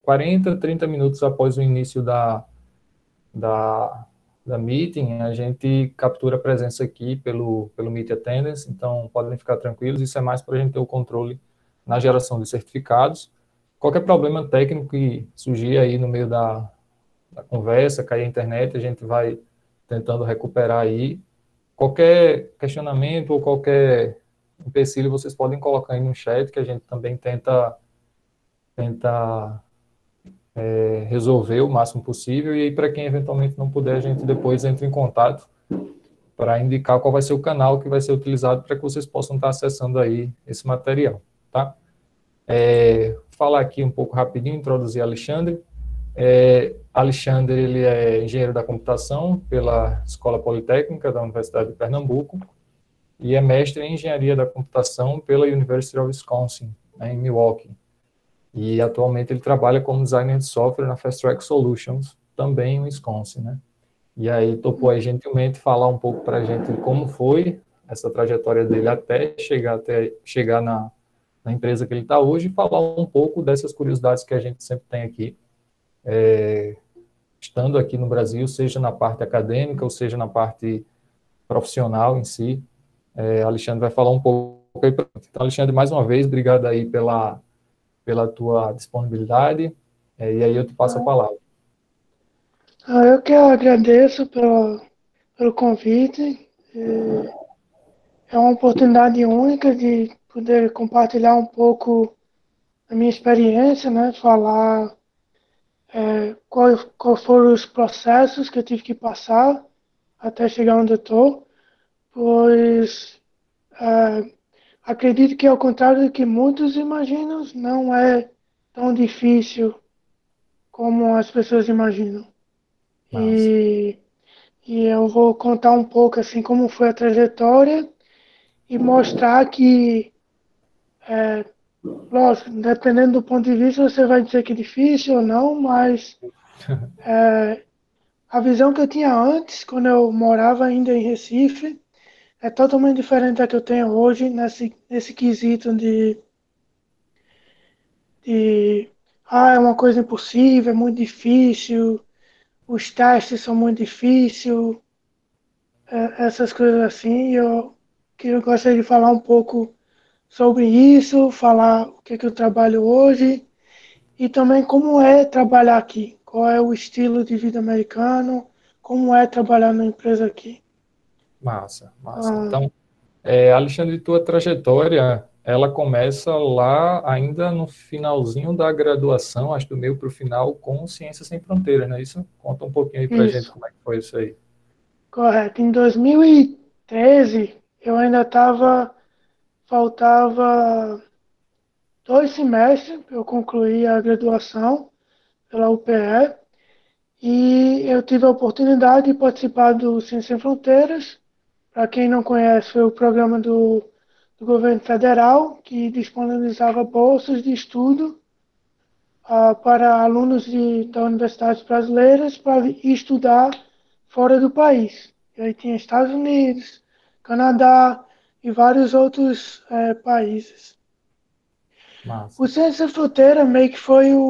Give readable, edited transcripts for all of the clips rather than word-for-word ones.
40, 30 minutos após o início da, da meeting, a gente captura a presença aqui pelo Meet Attendance, então podem ficar tranquilos, isso é mais para a gente ter o controle na geração de certificados. Qualquer problema técnico que surgir aí no meio da conversa, cair a internet, a gente vai tentando recuperar aí. Qualquer questionamento ou qualquer empecilho, vocês podem colocar aí no chat, que a gente também tenta resolver o máximo possível, e aí para quem eventualmente não puder, a gente depois entra em contato para indicar qual vai ser o canal que vai ser utilizado para que vocês possam estar acessando aí esse material, tá? Falar aqui um pouco rapidinho, introduzir Alexandre. Alexandre, ele é engenheiro da computação pela Escola Politécnica da Universidade de Pernambuco e é mestre em engenharia da computação pela University of Wisconsin, né, em Milwaukee. E atualmente ele trabalha como designer de software na Fast Track Solutions, também em Wisconsin, né? E aí topou aí gentilmente falar um pouco para a gente como foi essa trajetória dele até chegar na empresa que ele está hoje, e falar um pouco dessas curiosidades que a gente sempre tem aqui, estando aqui no Brasil, seja na parte acadêmica ou seja na parte profissional em si. Alexandre vai falar um pouco aí. Então, Alexandre, mais uma vez, obrigado aí pela tua disponibilidade, e aí eu te passo a palavra. Eu que agradeço pelo convite. É uma oportunidade única de poder compartilhar um pouco da minha experiência, né? Falar quais foram os processos que eu tive que passar até chegar onde eu estou, pois acredito que, ao contrário do que muitos imaginam, não é tão difícil como as pessoas imaginam. Massa. E, e eu vou contar um pouco assim como foi a trajetória e mostrar que, lógico, dependendo do ponto de vista, você vai dizer que é difícil ou não, mas a visão que eu tinha antes, quando eu morava ainda em Recife, é totalmente diferente da que eu tenho hoje nesse quesito de é uma coisa impossível, é muito difícil, os testes são muito difíceis, essas coisas assim. Eu gostaria de falar um pouco sobre isso, falar o que eu trabalho hoje e também como é trabalhar aqui, qual é o estilo de vida americano, como é trabalhar na empresa aqui. Massa, massa. Ah, Então, Alexandre, tua trajetória, ela começa lá ainda no finalzinho da graduação, acho do meio para o final, com Ciências Sem Fronteiras, não é isso? Conta um pouquinho aí pra gente isso, como é que foi isso aí. correto. Em 2013, eu ainda faltava 2 semestres para eu concluir a graduação pela UPE e eu tive a oportunidade de participar do Ciências Sem Fronteiras. Para quem não conhece, foi o programa do governo federal que disponibilizava bolsas de estudo para alunos da universidades brasileiras para estudar fora do país. E aí tinha Estados Unidos, Canadá e vários outros países. O Massa, Ciência Sem Fronteira meio que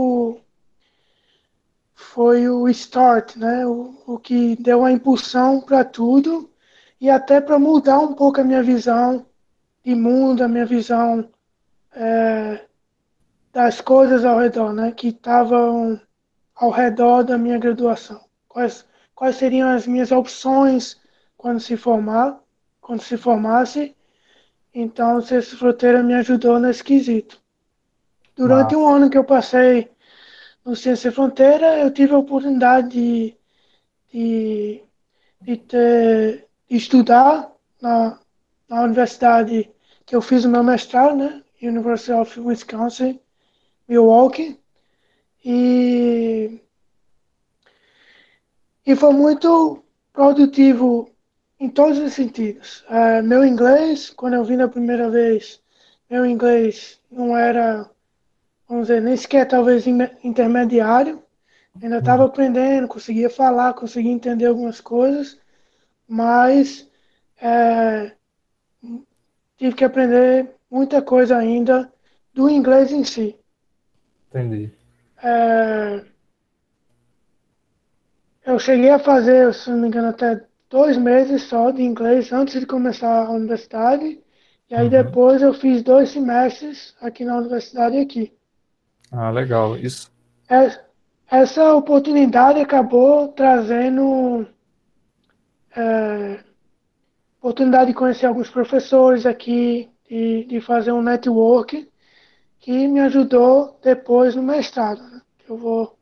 foi o start, né? O que deu a impulsão para tudo e até para mudar um pouco a minha visão de mundo, a minha visão das coisas ao redor, né? Que estavam ao redor da minha graduação. Quais seriam as minhas opções quando se formar, quando se formasse? Então, o Ciência Fronteira me ajudou nesse quesito. Durante um massa, ano que eu passei no Ciência Fronteira, eu tive a oportunidade de, de estudar na universidade que eu fiz o meu mestrado, né? University of Wisconsin, Milwaukee. E, e foi muito produtivo em todos os sentidos. Meu inglês, quando eu vim da primeira vez, meu inglês não era, vamos dizer, nem sequer talvez intermediário. Ainda estava uhum, aprendendo, conseguia falar, conseguia entender algumas coisas, mas é, tive que aprender muita coisa ainda do inglês em si. entendi. É, eu cheguei a fazer, se não me engano, até 2 meses só de inglês antes de começar a universidade. E aí Uhum. depois eu fiz 2 semestres aqui na universidade aqui. Ah, legal. Isso. É- Essa oportunidade acabou trazendo oportunidade de conhecer alguns professores aqui, de fazer um network que me ajudou depois no mestrado, né? Que eu vou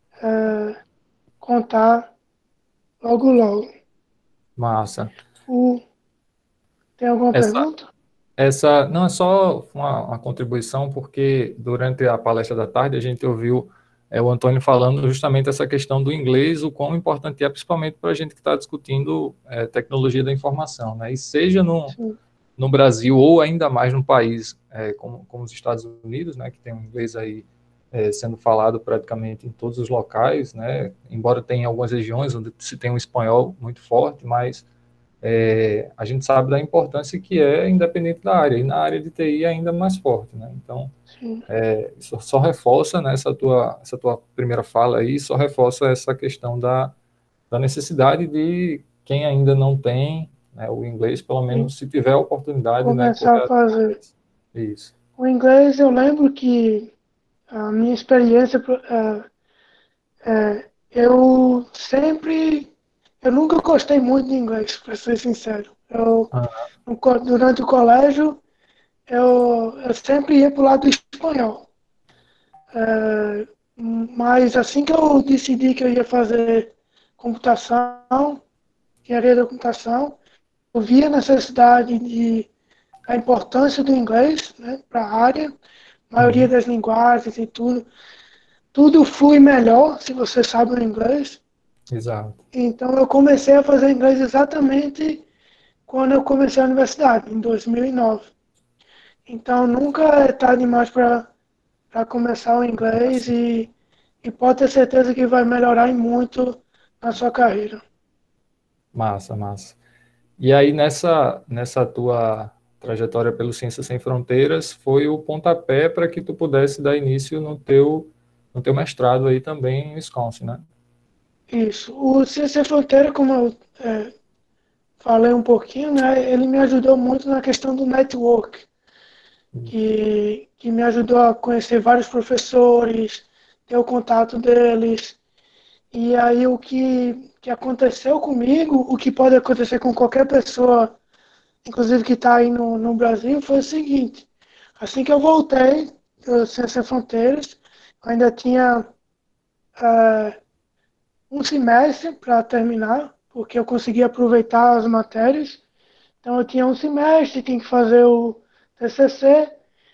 contar logo logo. Massa. O, tem alguma Essa, pergunta? essa não é só uma contribuição, porque durante a palestra da tarde a gente ouviu o Antônio falando justamente essa questão do inglês, o quão importante é, principalmente para a gente que está discutindo tecnologia da informação, né? E seja Sim, no Brasil ou ainda mais num país como os Estados Unidos, né, que tem o inglês aí sendo falado praticamente em todos os locais, né? Embora tenha algumas regiões onde se tem um espanhol muito forte, mas a gente sabe da importância que é independente da área, e na área de TI é ainda mais forte, né? Então, sim, isso só reforça, né, essa tua primeira fala aí, só reforça essa questão da necessidade de quem ainda não tem, né, o inglês, pelo sim. menos se tiver a oportunidade, né, Começar correr a fazer. atrás. Isso. O inglês, eu lembro que a minha experiência, eu sempre, eu nunca gostei muito de inglês, para ser sincero. Ah, Durante o colégio, eu sempre ia para o lado do espanhol. Mas assim que eu decidi que eu ia fazer computação, engenharia da computação, eu vi a necessidade a importância do inglês, né, para a área, a maioria uhum, das linguagens e tudo. Tudo flui melhor se você sabe o inglês. exato. Então eu comecei a fazer inglês exatamente quando eu comecei a universidade, em 2009. Então nunca é tarde demais para começar o inglês e pode ter certeza que vai melhorar e muito na sua carreira. Massa, massa. E aí, nessa tua trajetória pelo Ciências Sem Fronteiras, foi o pontapé para que tu pudesse dar início no teu mestrado aí também em Wisconsin, né? Isso. O Ciência Sem Fronteira, como eu falei um pouquinho, né, ele me ajudou muito na questão do network, que me ajudou a conhecer vários professores, ter o contato deles. E aí que aconteceu comigo, o que pode acontecer com qualquer pessoa, inclusive que está aí no Brasil, foi o seguinte. Assim que eu voltei do Ciência Sem Fronteiras, eu ainda tinha um semestre para terminar, porque eu consegui aproveitar as matérias. Então eu tinha um semestre, tinha que fazer o TCC.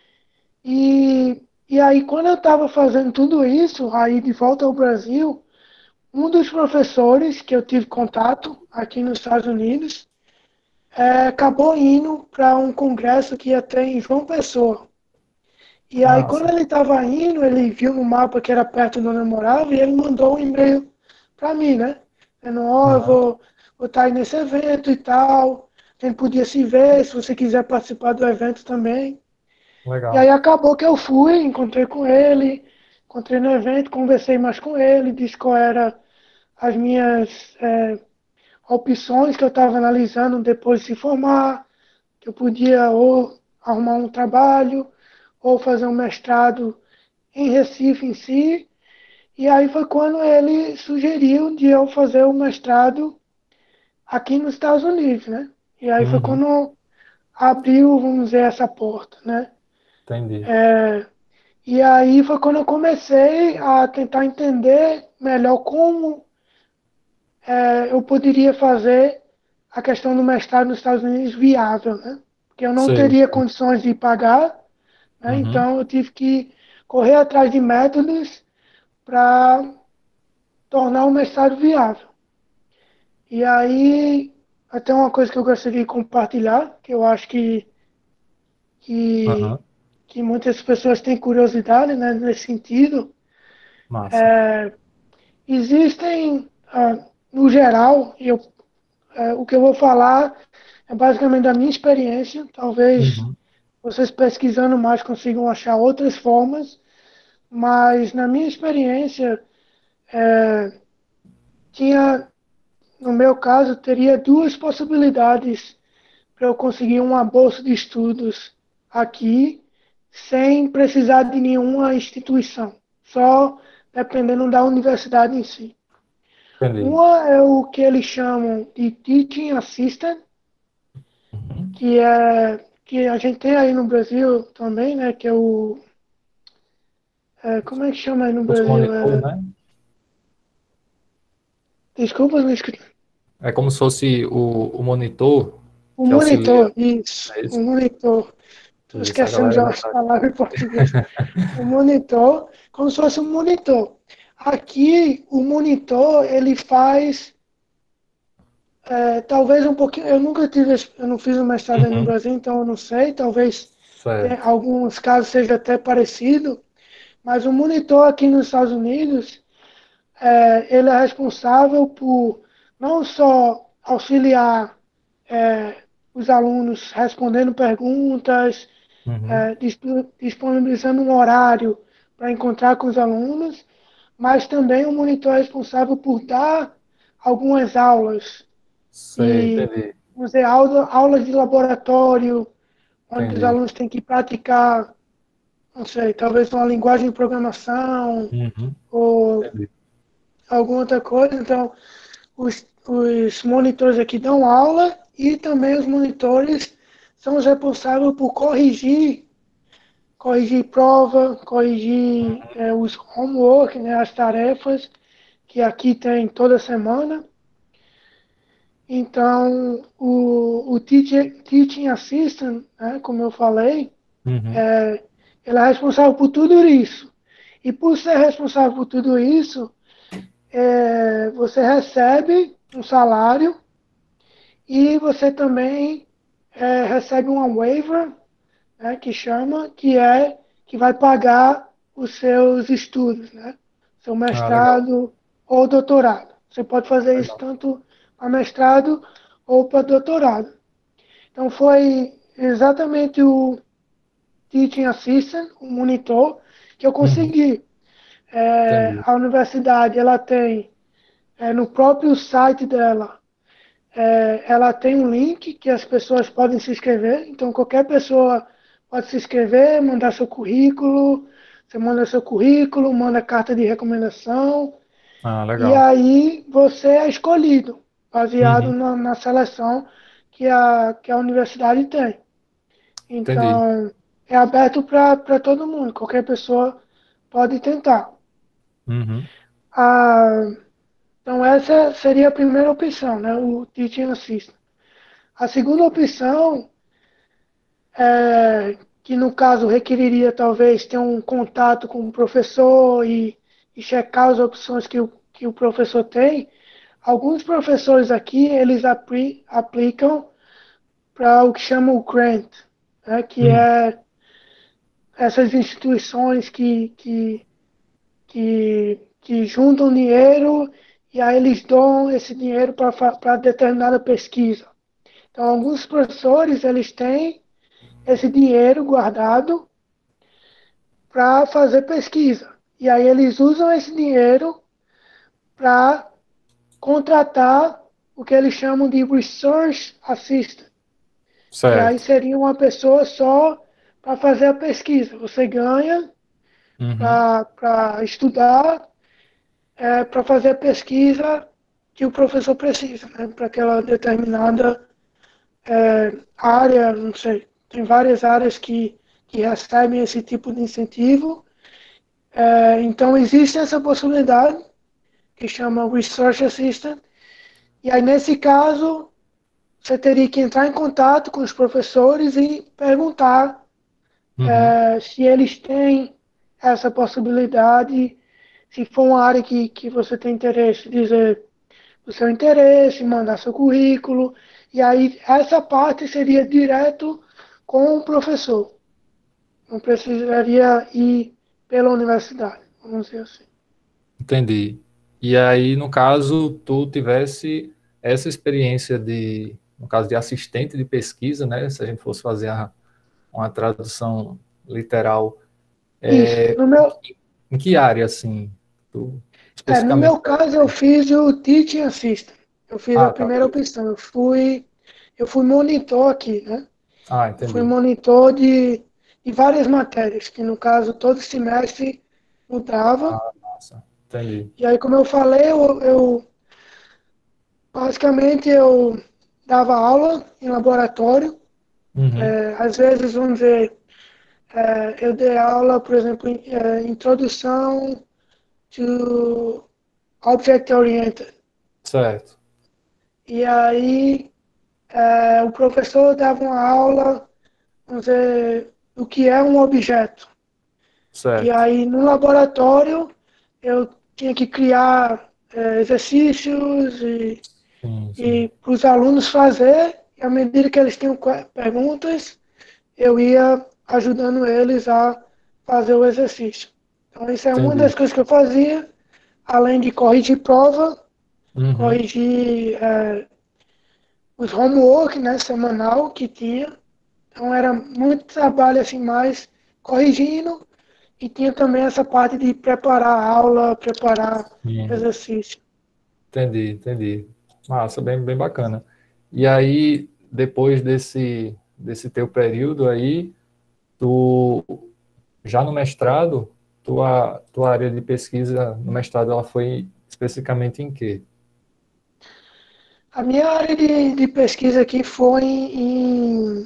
E aí quando eu estava fazendo tudo isso, aí de volta ao Brasil, um dos professores que eu tive contato aqui nos Estados Unidos acabou indo para um congresso que ia ter em João Pessoa. E aí, quando Massa. ele estava indo, ele viu no mapa que era perto de onde eu morava e ele mandou um e-mail para mim, né? Dizendo, ó, eu Aham, vou estar aí nesse evento e tal. A gente podia se ver se você quiser participar do evento também. E aí legal. acabou que eu fui, encontrei com ele, encontrei no evento, conversei mais com ele, disse qual era as minhas opções que eu estava analisando depois de se formar, que eu podia ou arrumar um trabalho, ou fazer um mestrado em Recife em si. E aí foi quando ele sugeriu de eu fazer o mestrado aqui nos Estados Unidos, né? E aí foi Uhum, quando abriu, vamos dizer, essa porta, né? entendi. E aí foi quando eu comecei a tentar entender melhor como eu poderia fazer a questão do mestrado nos Estados Unidos viável, né? Porque eu não Sei. teria condições de pagar, né? Uhum, Então eu tive que correr atrás de métodos para tornar o mestrado viável. E aí, até uma coisa que eu gostaria de compartilhar, que eu acho que, aham, que muitas pessoas têm curiosidade, né, nesse sentido. massa. Existem, no geral, o que eu vou falar é basicamente da minha experiência. Talvez Uhum, vocês pesquisando mais consigam achar outras formas, mas na minha experiência, tinha, no meu caso, teria duas possibilidades para eu conseguir uma bolsa de estudos aqui, sem precisar de nenhuma instituição, só dependendo da universidade em si. Entendi. Uma é o que eles chamam de Teaching Assistant, Uhum. que a gente tem aí no Brasil também, né? Que é o como é que chama aí no Curso Brasil? monitor, né? Desculpa, não escutei. É como se fosse o monitor O que auxilia. monitor, isso. É O isso? monitor. Estou Isso, a esquecendo galera já já as sabe. palavras em português. O monitor, como se fosse um monitor. Aqui, o monitor, ele faz, talvez um pouquinho, eu nunca tive, eu não fiz um mestrado aí no Uhum. Brasil, então eu não sei, talvez Certo. alguns casos seja até parecido, mas o monitor aqui nos Estados Unidos, ele é responsável por não só auxiliar é, os alunos respondendo perguntas, Uhum. disponibilizando um horário para encontrar com os alunos, mas também o monitor é responsável por dar algumas aulas Sei, e entendi. vamos dizer, aulas de laboratório, onde os Entendi. alunos têm que praticar, não sei, talvez uma linguagem de programação Uhum. ou Entendi. alguma outra coisa. Então, os monitores aqui dão aula e também os monitores são os responsáveis por corrigir prova, corrigir os homework, né, as tarefas que aqui tem toda semana. Então, o teaching assistant, né, como eu falei, Uhum. ele é responsável por tudo isso. E por ser responsável por tudo isso, você recebe um salário e você também recebe uma waiver, né, que chama, que vai pagar os seus estudos, né? Seu Ah, legal. mestrado ou doutorado. Você pode fazer isso Legal. tanto para mestrado ou para doutorado. Então foi exatamente o Teaching Assistant, o monitor, que eu Uhum. consegui. Entendi. A universidade ela tem no próprio site dela, ela tem um link que as pessoas podem se inscrever. Então qualquer pessoa pode se inscrever, mandar seu currículo. Você manda seu currículo, manda carta de recomendação Ah, e legal. aí você é escolhido baseado Uhum. na seleção que a universidade tem. Entendi. Então, é aberto para todo mundo, qualquer pessoa pode tentar. Uhum. Ah, então, essa seria a primeira opção, né, o Teaching Assistant. A segunda opção, que no caso requeriria talvez ter um contato com o professor e checar as opções que o professor tem. Alguns professores aqui, eles aplicam para o que chama o grant, né, que Uhum. é essas instituições que juntam dinheiro e aí eles dão esse dinheiro para determinada pesquisa. Então, alguns professores eles têm esse dinheiro guardado para fazer pesquisa. E aí eles usam esse dinheiro para contratar o que eles chamam de Research Assistant, que aí Certo. seria uma pessoa só para fazer a pesquisa. Você ganha Uhum. para estudar, para fazer a pesquisa que o professor precisa, né? Para aquela determinada área, não sei. Tem várias áreas que recebem esse tipo de incentivo. Então, existe essa possibilidade, que chama Research Assistant. E aí, nesse caso, você teria que entrar em contato com os professores e perguntar Uhum. se eles têm essa possibilidade, se for uma área que você tem interesse, dizer o seu interesse, mandar seu currículo, e aí essa parte seria direto com o professor. Não precisaria ir pela universidade, vamos dizer assim. Entendi. E aí, no caso, tu tivesse essa experiência de, no caso de assistente de pesquisa, né? Se a gente fosse fazer uma tradução literal, Isso. é, No meu. Em que área, assim? Tu, No especificamente? meu caso, eu fiz o Teaching Assistant. Eu fiz a Ah, tá, primeira beleza. opção. Eu fui monitor aqui, né? Ah, Eu fui entendi. monitor de várias matérias, que no caso todo semestre mudava. Ah, massa. Entendi. E aí, como eu falei, basicamente eu dava aula em laboratório. Uhum. Às vezes, vamos dizer, eu dei aula, por exemplo, introdução to Object Oriented. Certo, E aí o professor dava uma aula, vamos dizer, do que é um objeto. E certo. aí no laboratório eu tinha que criar exercícios Sim, sim. e para os alunos fazer, e à medida que eles tinham perguntas, eu ia ajudando eles a fazer o exercício. Então isso é uma Entendi. das coisas que eu fazia, além de corrigir prova, Uhum. corrigir os homework, né, semanal que tinha. Então era muito trabalho assim mais corrigindo e tinha também essa parte de preparar a aula, preparar Sim. exercício. Entendi, entendi. Massa, bem, bem bacana. E aí, depois desse teu período aí, tu já no mestrado, tua área de pesquisa no mestrado, ela foi especificamente em quê? A minha área de pesquisa aqui foi em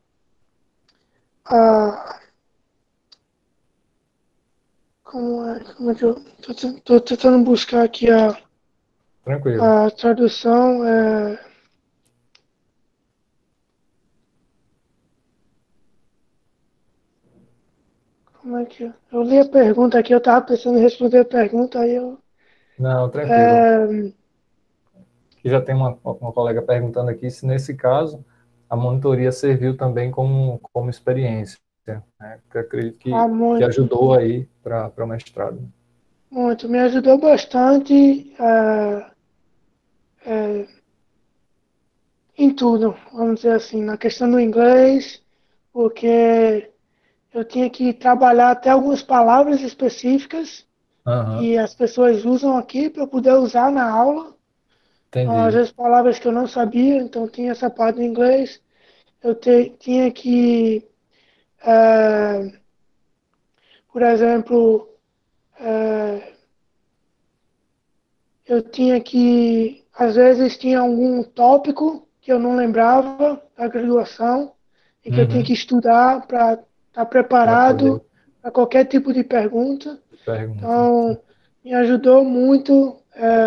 ah, como é que eu tô tentando buscar aqui Tranquilo. a tradução. Como é que eu li a pergunta aqui, eu estava pensando em responder a pergunta, aí eu. Não, tranquilo. É, Que já tem uma colega perguntando aqui se nesse caso a monitoria serviu também como experiência, né? Que eu acredito que muito, ajudou aí para o mestrado. muito. Me ajudou bastante em tudo, vamos dizer assim, na questão do inglês, porque eu tinha que trabalhar até algumas palavras específicas Aham, que as pessoas usam aqui para eu poder usar na aula. Então, às entendi. vezes, palavras que eu não sabia, então tinha essa parte do inglês. Tinha que, eh, por exemplo, eh, eu tinha que, às vezes, tinha algum tópico que eu não lembrava da graduação e que eu tinha que Uhum, estudar para estar para poder preparado para qualquer tipo de pergunta. pergunta. Então, me ajudou muito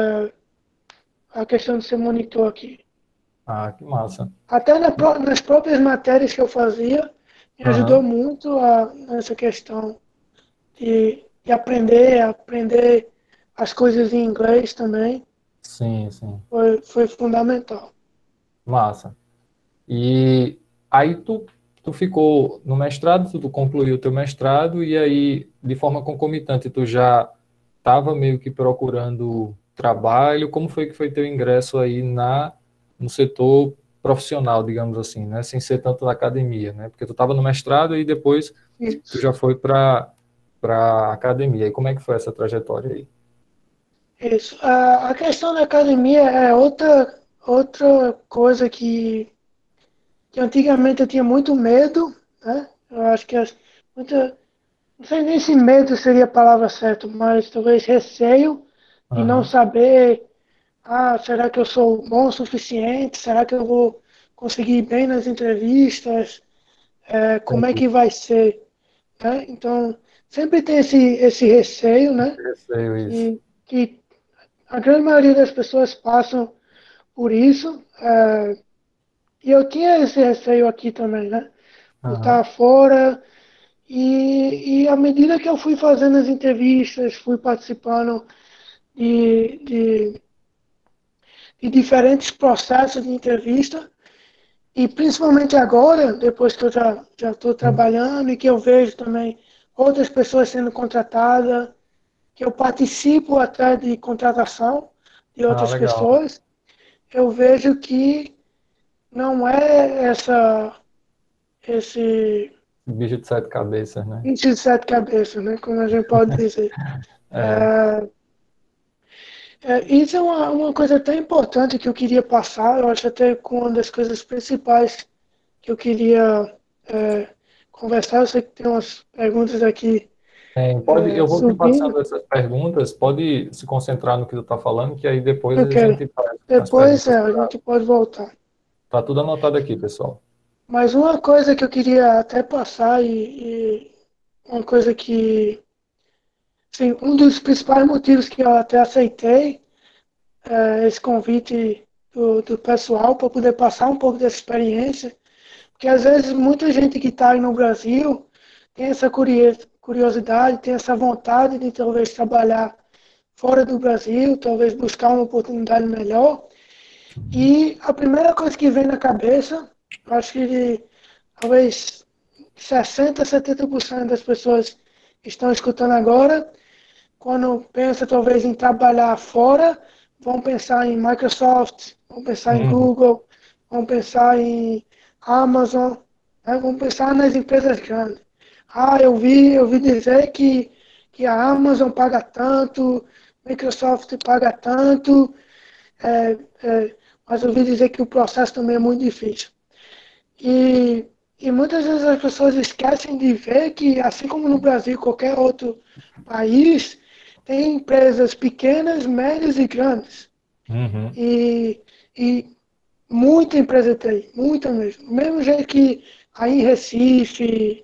a questão de ser monitor aqui. Ah, que massa. Até nas próprias matérias que eu fazia, me ajudou Aham, muito nessa questão de aprender as coisas em inglês também. sim, sim. Foi fundamental. Massa. E aí tu ficou no mestrado, tu concluiu o teu mestrado e aí, de forma concomitante, tu já estava meio que procurando trabalho. Como foi que foi teu ingresso aí no setor profissional, digamos assim, né? Sem ser tanto na academia, né? Porque tu estava no mestrado e depois tu Isso. já foi para academia. E como é que foi essa trajetória aí? Isso. A questão da academia é outra coisa que antigamente eu tinha muito medo, né? Eu acho que não sei nem se medo seria a palavra certa, mas talvez receio de não Aham, saber, será que eu sou bom o suficiente? Será que eu vou conseguir ir bem nas entrevistas? Como é entendi. que vai ser? Né? Então, sempre tem esse receio, né? Receio isso. Que a grande maioria das pessoas passam por isso. E eu tinha esse receio aqui também, né? Por estar Aham, fora. E à medida que eu fui fazendo as entrevistas, fui participando de, de, de diferentes processos de entrevista, e principalmente agora, depois que eu já estou uhum. trabalhando e que eu vejo também outras pessoas sendo contratadas, que eu participo até de contratação de Ah, outras legal. pessoas, eu vejo que não é esse Bicho de sete cabeças, né? 27 cabeças, né? Como a gente pode dizer. É, Isso é uma coisa até importante que eu queria passar, eu acho até que uma das coisas principais que eu queria é, conversar. Eu sei que tem umas perguntas aqui eu vou te subindo. passando essas perguntas, pode se concentrar no que tu está falando, que aí depois a Ok. gente faz as Depois perguntas. a gente pode voltar. Tá tudo anotado aqui, pessoal. Mas uma coisa que eu queria até passar e uma coisa que, sim, um dos principais motivos que eu até aceitei esse convite do pessoal para poder passar um pouco dessa experiência, porque às vezes muita gente que está aí no Brasil tem essa curiosidade, tem essa vontade de talvez trabalhar fora do Brasil, talvez buscar uma oportunidade melhor. E a primeira coisa que vem na cabeça, eu acho que talvez 60, 70% das pessoas que estão escutando agora, quando pensa talvez em trabalhar fora, vão pensar em Microsoft, vão pensar em Uhum, Google, vão pensar em Amazon, né? Vão pensar nas empresas grandes. Ah, eu vi dizer que a Amazon paga tanto, Microsoft paga tanto, é, mas eu ouvi dizer que o processo também é muito difícil. E, e muitas vezes as pessoas esquecem de ver que, assim como no Brasil, qualquer outro país, tem empresas pequenas, médias e grandes. uhum, E, e muita empresa tem, muita mesmo. Do mesmo jeito que aí em Recife,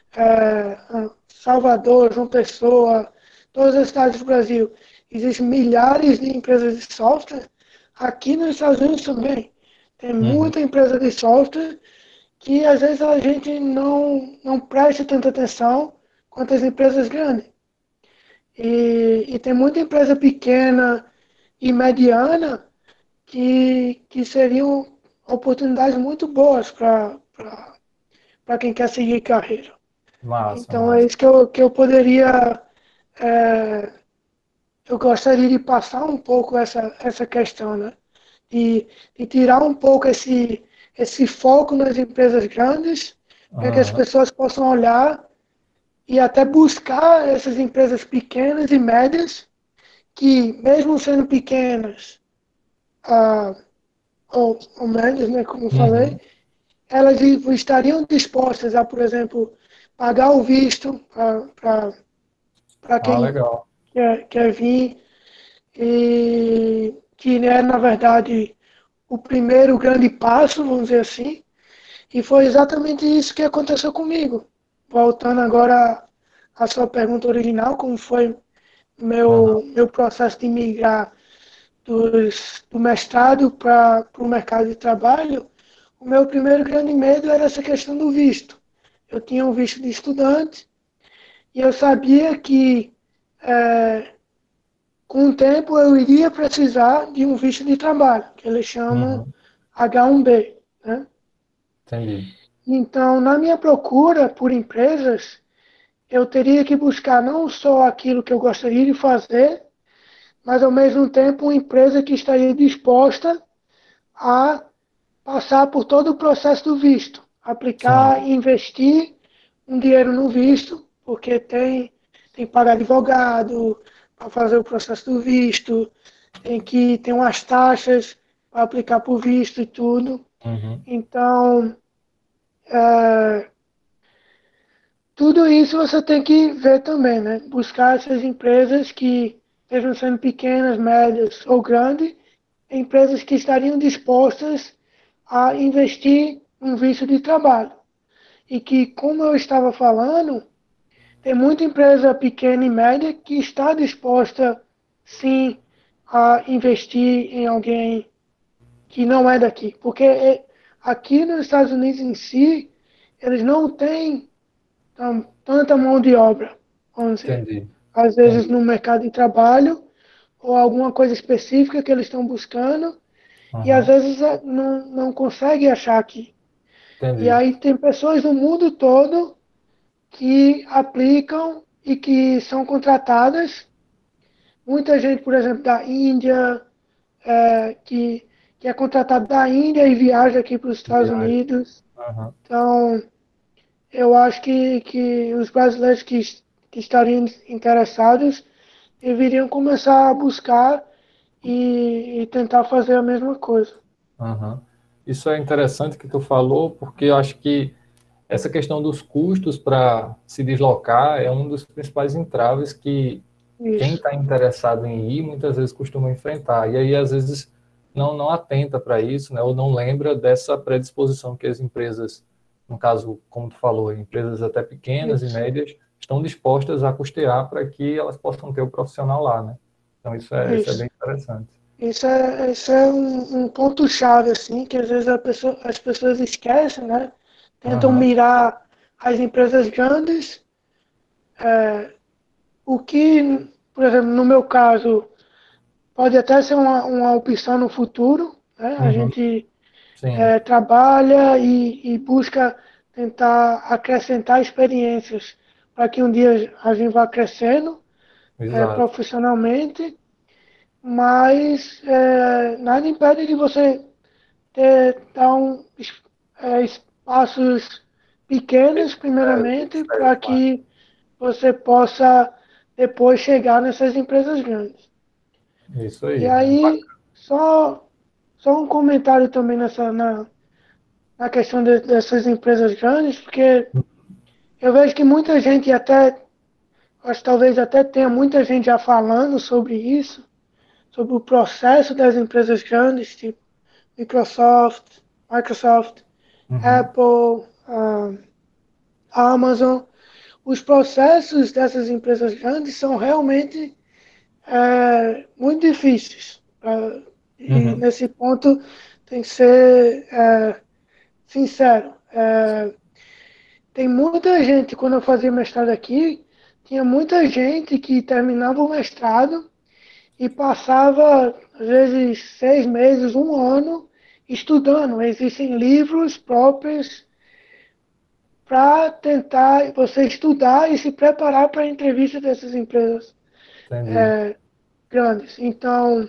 Salvador, João Pessoa, todas as cidades do Brasil, existem milhares de empresas de software. Aqui nos Estados Unidos também tem uhum. muita empresa de software que às vezes a gente não presta tanta atenção quanto as empresas grandes. E tem muita empresa pequena e mediana que seriam oportunidades muito boas para quem quer seguir carreira. Massa, Então é massa. isso que eu poderia, é, eu gostaria de passar um pouco essa questão, né? De, de tirar um pouco esse foco nas empresas grandes, para que as Aham, pessoas possam olhar e até buscar essas empresas pequenas e médias, que mesmo sendo pequenas ah, ou médias, né, como eu falei, uhum. elas estariam dispostas a, por exemplo, pagar o visto para Ah, quem legal. quer vir, e que é, na verdade, o primeiro grande passo, vamos dizer assim, e foi exatamente isso que aconteceu comigo. Voltando agora à sua pergunta original, como foi Aham, meu processo de migrar do mestrado para o mercado de trabalho, o meu primeiro grande medo era essa questão do visto. Eu tinha um visto de estudante e eu sabia que com o tempo eu iria precisar de um visto de trabalho, que eles chamam uhum. H1B, né? Entendi. Então, na minha procura por empresas, eu teria que buscar não só aquilo que eu gostaria de fazer, mas ao mesmo tempo uma empresa que estaria disposta a passar por todo o processo do visto, Sim. aplicar, investir um dinheiro no visto, porque tem que pagar advogado para fazer o processo do visto, tem umas taxas para aplicar por visto e tudo. Uhum. Então, tudo isso você tem que ver também, né? Buscar essas empresas que estejam sendo pequenas, médias ou grandes, empresas que estariam dispostas a investir em visto de trabalho. E que, como eu estava falando, tem muita empresa pequena e média que está disposta, sim, a investir em alguém que não é daqui. Porque aqui nos Estados Unidos em si, eles não têm tanta mão de obra, vamos dizer. Entendi. Às vezes Entendi. no mercado de trabalho, ou alguma coisa específica que eles estão buscando, e às Aham, vezes não consegue achar aqui. E entendi. aí tem pessoas do mundo todo que aplicam e que são contratadas. Muita gente, por exemplo, da Índia, que é contratado da Índia e viaja aqui para os Estados Viagem. Unidos. Aham. Então, eu acho que os brasileiros que estariam interessados deveriam começar a buscar e tentar fazer a mesma coisa. Aham. Isso é interessante que tu falou, porque eu acho que essa questão dos custos para se deslocar é um dos principais entraves que quem Isso, está interessado em ir muitas vezes costuma enfrentar. E aí, às vezes, não atenta para isso, né? Ou não lembra dessa predisposição que as empresas, no caso, como tu falou, empresas até pequenas e isso, médias, estão dispostas a custear para que elas possam ter o profissional lá, né? Então, isso é isso. bem interessante. Isso é um ponto-chave, assim, que às vezes as pessoas esquecem, né? Tentam Aham, mirar as empresas grandes, o que, por exemplo, no meu caso, pode até ser uma opção no futuro, né? A uhum, gente sim, trabalha e busca tentar acrescentar experiências para que um dia a gente vá crescendo exato. profissionalmente, mas nada impede de você dar espaços pequenos, primeiramente, para que você possa depois chegar nessas empresas grandes. Isso E aí. aí, só um comentário também na questão dessas empresas grandes, porque eu vejo que muita gente até, acho que talvez até tenha muita gente já falando sobre isso, sobre o processo das empresas grandes, tipo Microsoft, Uhum, Apple, Amazon. Os processos dessas empresas grandes são realmente muito difíceis. E uhum, nesse ponto tem que ser sincero. Tem muita gente, quando eu fazia mestrado aqui, tinha muita gente que terminava o mestrado e passava, às vezes, 6 meses, um ano, estudando. Existem livros próprios para tentar você estudar e se preparar para a entrevista dessas empresas entendi. grandes. Então,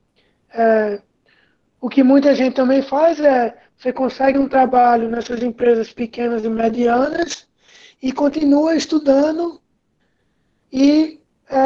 o que muita gente também faz é você consegue um trabalho nessas empresas pequenas e medianas e continua estudando e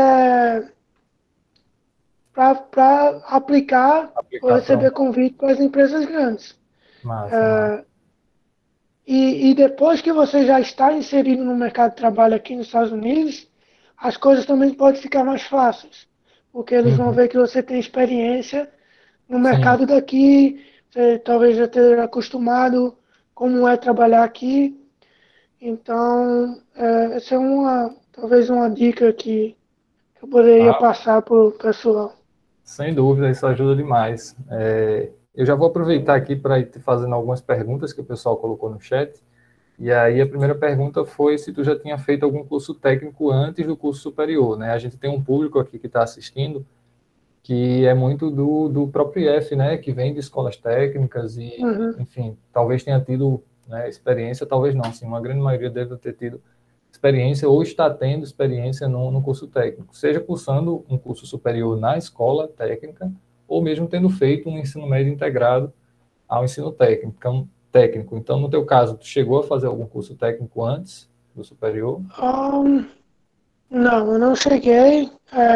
para aplicar ou Aplicar receber pronto. convite para as empresas grandes. Massa, massa. É, e depois que você já está inserido no mercado de trabalho aqui nos Estados Unidos, as coisas também podem ficar mais fáceis, porque eles vão Uhum. ver que você tem experiência no Sim, mercado daqui, você talvez já esteja acostumado como é trabalhar aqui. Então, essa é talvez uma dica que eu poderia ah, passar para o pessoal. sem dúvida, isso ajuda demais. Eu já vou aproveitar aqui para ir te fazendo algumas perguntas que o pessoal colocou no chat. E aí a primeira pergunta foi se tu já tinha feito algum curso técnico antes do curso superior, né? A gente tem um público aqui que está assistindo que é muito do próprio IF, né? Que vem de escolas técnicas e, Uhum, enfim, talvez tenha tido, né, experiência, talvez não, sim, uma grande maioria deve ter tido experiência ou está tendo experiência no curso técnico, seja cursando um curso superior na escola técnica ou mesmo tendo feito um ensino médio integrado ao ensino técnico. Então, no teu caso, tu chegou a fazer algum curso técnico antes do superior? um, não, eu não cheguei.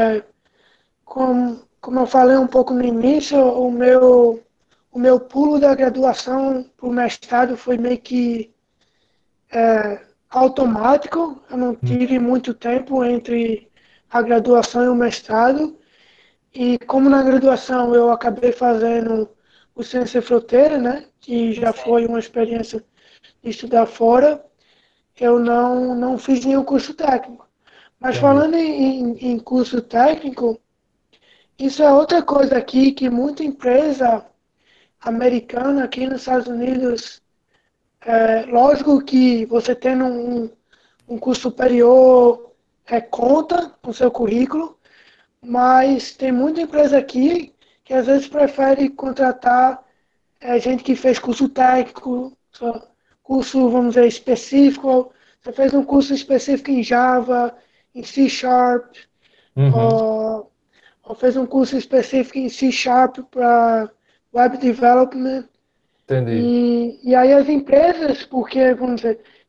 Como eu falei um pouco no início, o meu pulo da graduação para o mestrado foi meio que automático. Eu não Hum, tive muito tempo entre a graduação e o mestrado. E como na graduação eu acabei fazendo o Ciência Sem Fronteira, né, que já foi uma experiência de estudar fora, eu não fiz nenhum curso técnico. Mas entendi. falando em curso técnico, isso é outra coisa aqui que muita empresa americana aqui nos Estados Unidos, lógico que você tendo um curso superior conta no seu currículo, mas tem muita empresa aqui que às vezes prefere contratar gente que fez curso técnico, curso, vamos dizer, específico. Você fez um curso específico em Java, em C Sharp, Uhum, ou, ou fez um curso específico em C Sharp para Web Development. entendi. E aí as empresas, porque, vamos dizer,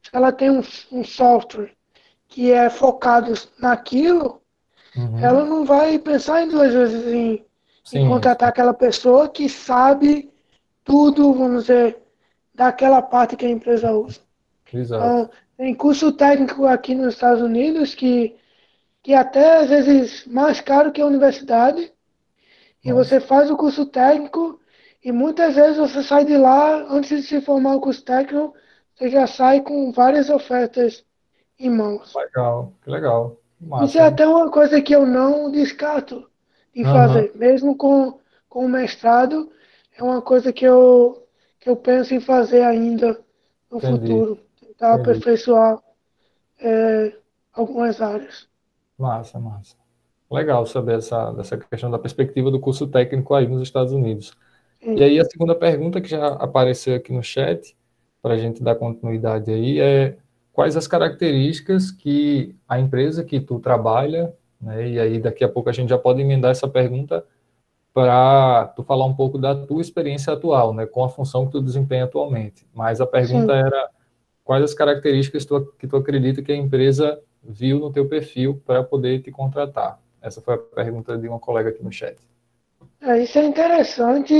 se ela tem um software que é focado naquilo, ela Uhum. não vai pensar em duas vezes em Sim, contratar sim, aquela pessoa que sabe tudo, vamos dizer, daquela parte que a empresa usa. exato. Então, tem curso técnico aqui nos Estados Unidos que até às vezes mais caro que a universidade, e você Nossa, faz o curso técnico e muitas vezes você sai de lá, antes de se formar o curso técnico, você já sai com várias ofertas em mãos. legal, que legal. Isso é Massa, hein? até uma coisa que eu não descarto de Aham, fazer, mesmo com o mestrado, é uma coisa que eu penso em fazer ainda no entendi, futuro, tentar entendi. aperfeiçoar algumas áreas. Massa, massa. Legal saber dessa questão da perspectiva do curso técnico aí nos Estados Unidos. E Sim, aí a segunda pergunta que já apareceu aqui no chat, para a gente dar continuidade aí, é quais as características que a empresa que tu trabalha, né, e aí daqui a pouco a gente já pode emendar essa pergunta para tu falar um pouco da tua experiência atual, né, com a função que tu desempenha atualmente. Mas a pergunta sim. era quais as características que tu acredita que a empresa viu no teu perfil para poder te contratar. Essa foi a pergunta de uma colega aqui no chat. Isso é interessante,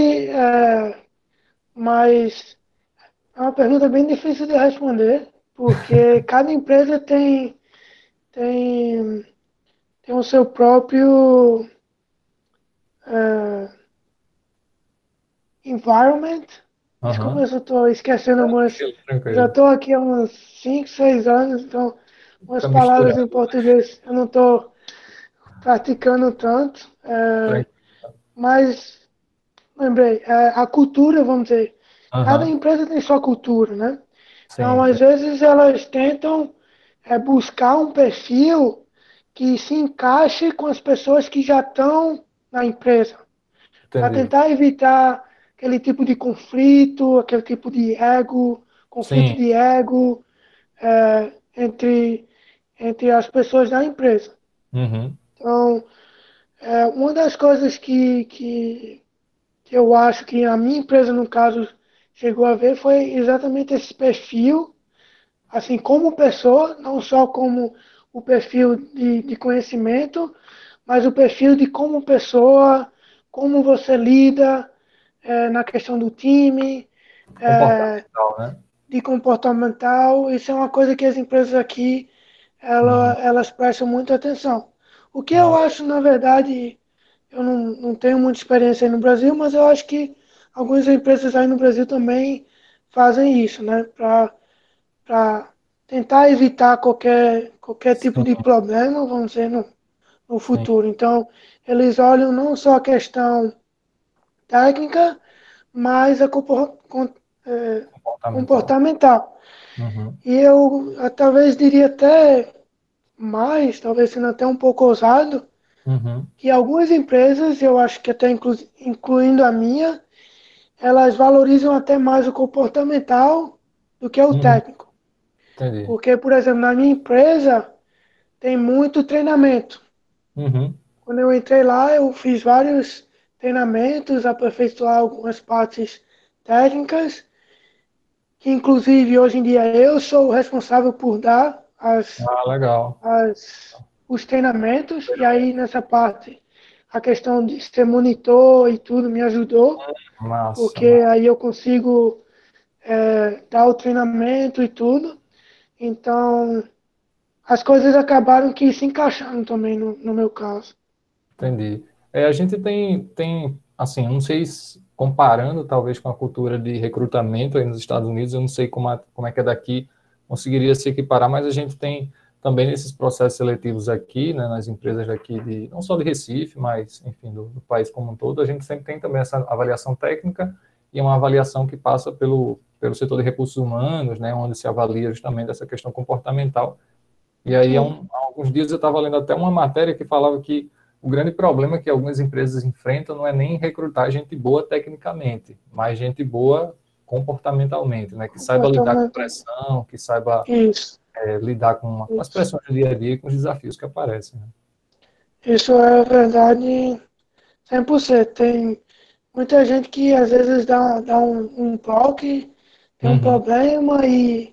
mas é uma pergunta bem difícil de responder, porque cada empresa tem, tem o seu próprio uh, environment. Desculpa Aham. se eu estou esquecendo algumas. Tranquilo, Eu já tranquilo. estou aqui há uns 5, 6 anos, então umas Fica palavras misturado. em português eu não estou praticando tanto. Tranquilo. Mas lembrei, a cultura, vamos dizer, cada Aham. empresa tem sua cultura, né? Então, Sim, às vezes elas tentam buscar um perfil que se encaixe com as pessoas que já estão na empresa, para entendi. tentar evitar aquele tipo de conflito, aquele tipo de ego, conflito Sim. de ego entre as pessoas da empresa. Uhum. Então, uma das coisas que eu acho que a minha empresa, no caso, chegou a ver foi exatamente esse perfil, assim, como pessoa, não só como o perfil de conhecimento, mas o perfil de como pessoa, como você lida na questão do time, é, Comportamental, né? de comportamental. Isso é uma coisa que as empresas aqui Uhum. elas prestam muita atenção. O que eu Ah, acho, na verdade, eu não tenho muita experiência aí no Brasil, mas eu acho que algumas empresas aí no Brasil também fazem isso, né? Para tentar evitar qualquer tipo sim, de problema, vamos dizer, no sim. futuro. Então, eles olham não só a questão técnica, mas Comportamental. comportamental. Uhum. E eu talvez diria até mais, talvez sendo até um pouco ousado, Uhum. que algumas empresas, eu acho que até incluindo a minha, elas valorizam até mais o comportamental do que o Uhum. técnico. Entendi. Porque, por exemplo, na minha empresa tem muito treinamento. Uhum. Quando eu entrei lá, eu fiz vários treinamentos, aperfeiçoar algumas partes técnicas, que inclusive hoje em dia eu sou o responsável por dar Ah, legal. os treinamentos, e aí nessa parte a questão de ser monitor e tudo me ajudou, Massa, porque massa. aí eu consigo dar o treinamento e tudo. Então, as coisas acabaram que se encaixando também no meu caso. Entendi. A gente tem, assim, eu não sei se, comparando talvez com a cultura de recrutamento aí nos Estados Unidos, eu não sei como é que é daqui, conseguiria se equiparar, mas a gente tem também nesses processos seletivos aqui, né, nas empresas daqui, não só de Recife, mas, enfim, do país como um todo, a gente sempre tem também essa avaliação técnica e uma avaliação que passa pelo setor de recursos humanos, né, onde se avalia justamente essa questão comportamental. E aí, Sim, há alguns dias eu estava lendo até uma matéria que falava que o grande problema que algumas empresas enfrentam não é nem recrutar gente boa tecnicamente, mas gente boa comportamentalmente, né? Que saiba lidar com comportamento. pressão, que saiba Isso, lidar com as isso. pressões do dia a dia e com os desafios que aparecem. Né? Isso é verdade 100%. Tem muita gente que às vezes dá um bloco, tem um Uhum, problema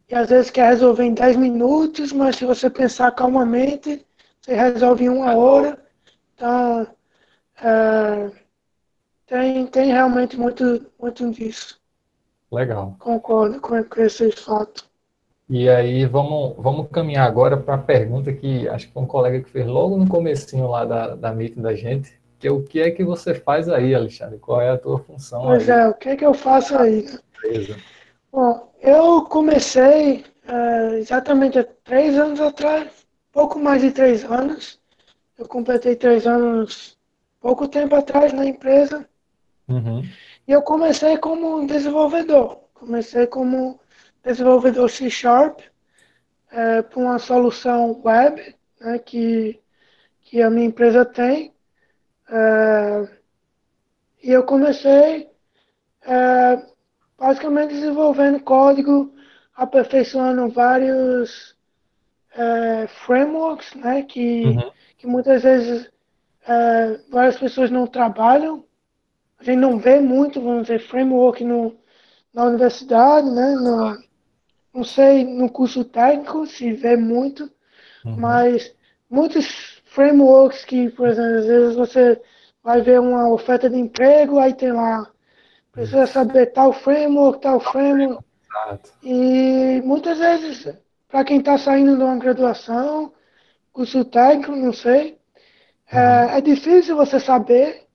e às vezes quer resolver em 10 minutos, mas se você pensar calmamente, você resolve em uma Resolve. hora. Então, é, tem realmente muito disso. Legal. Concordo com esse fato. E aí vamos caminhar agora para a pergunta que acho que foi um colega que fez logo no comecinho lá da meeting da gente, que é o que é que você faz aí, Alexandre? Qual é a tua função Pois aí é, o que é que eu faço aí, né? na empresa? Bom, eu comecei exatamente há 3 anos atrás, pouco mais de 3 anos. Eu completei 3 anos pouco tempo atrás na empresa. Uhum, E eu comecei como desenvolvedor. Comecei como desenvolvedor C Sharp para uma solução web, né, que a minha empresa tem. É, e eu comecei é, basicamente desenvolvendo código, aperfeiçoando vários frameworks, né, uhum, que muitas vezes várias pessoas não trabalham. A gente não vê muito, vamos dizer, framework na universidade, né? Não sei no curso técnico se vê muito, uhum, mas muitos frameworks que, por exemplo, às vezes você vai ver uma oferta de emprego, aí tem lá, precisa isso. saber tal framework, Exato. e muitas vezes, para quem está saindo de uma graduação, curso técnico, não sei, Uhum, é difícil você saber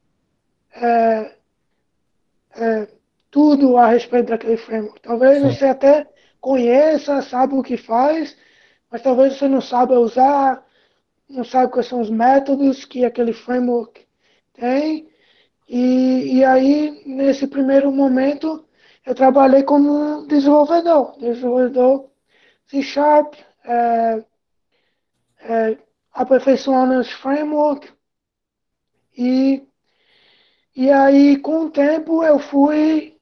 tudo a respeito daquele framework. Talvez sim. você até conheça, sabe o que faz, mas talvez você não saiba usar, não sabe quais são os métodos que aquele framework tem. E aí, nesse primeiro momento, eu trabalhei como desenvolvedor C Sharp, é, aperfeiçoando os frameworks. E, e aí, com o tempo, eu fui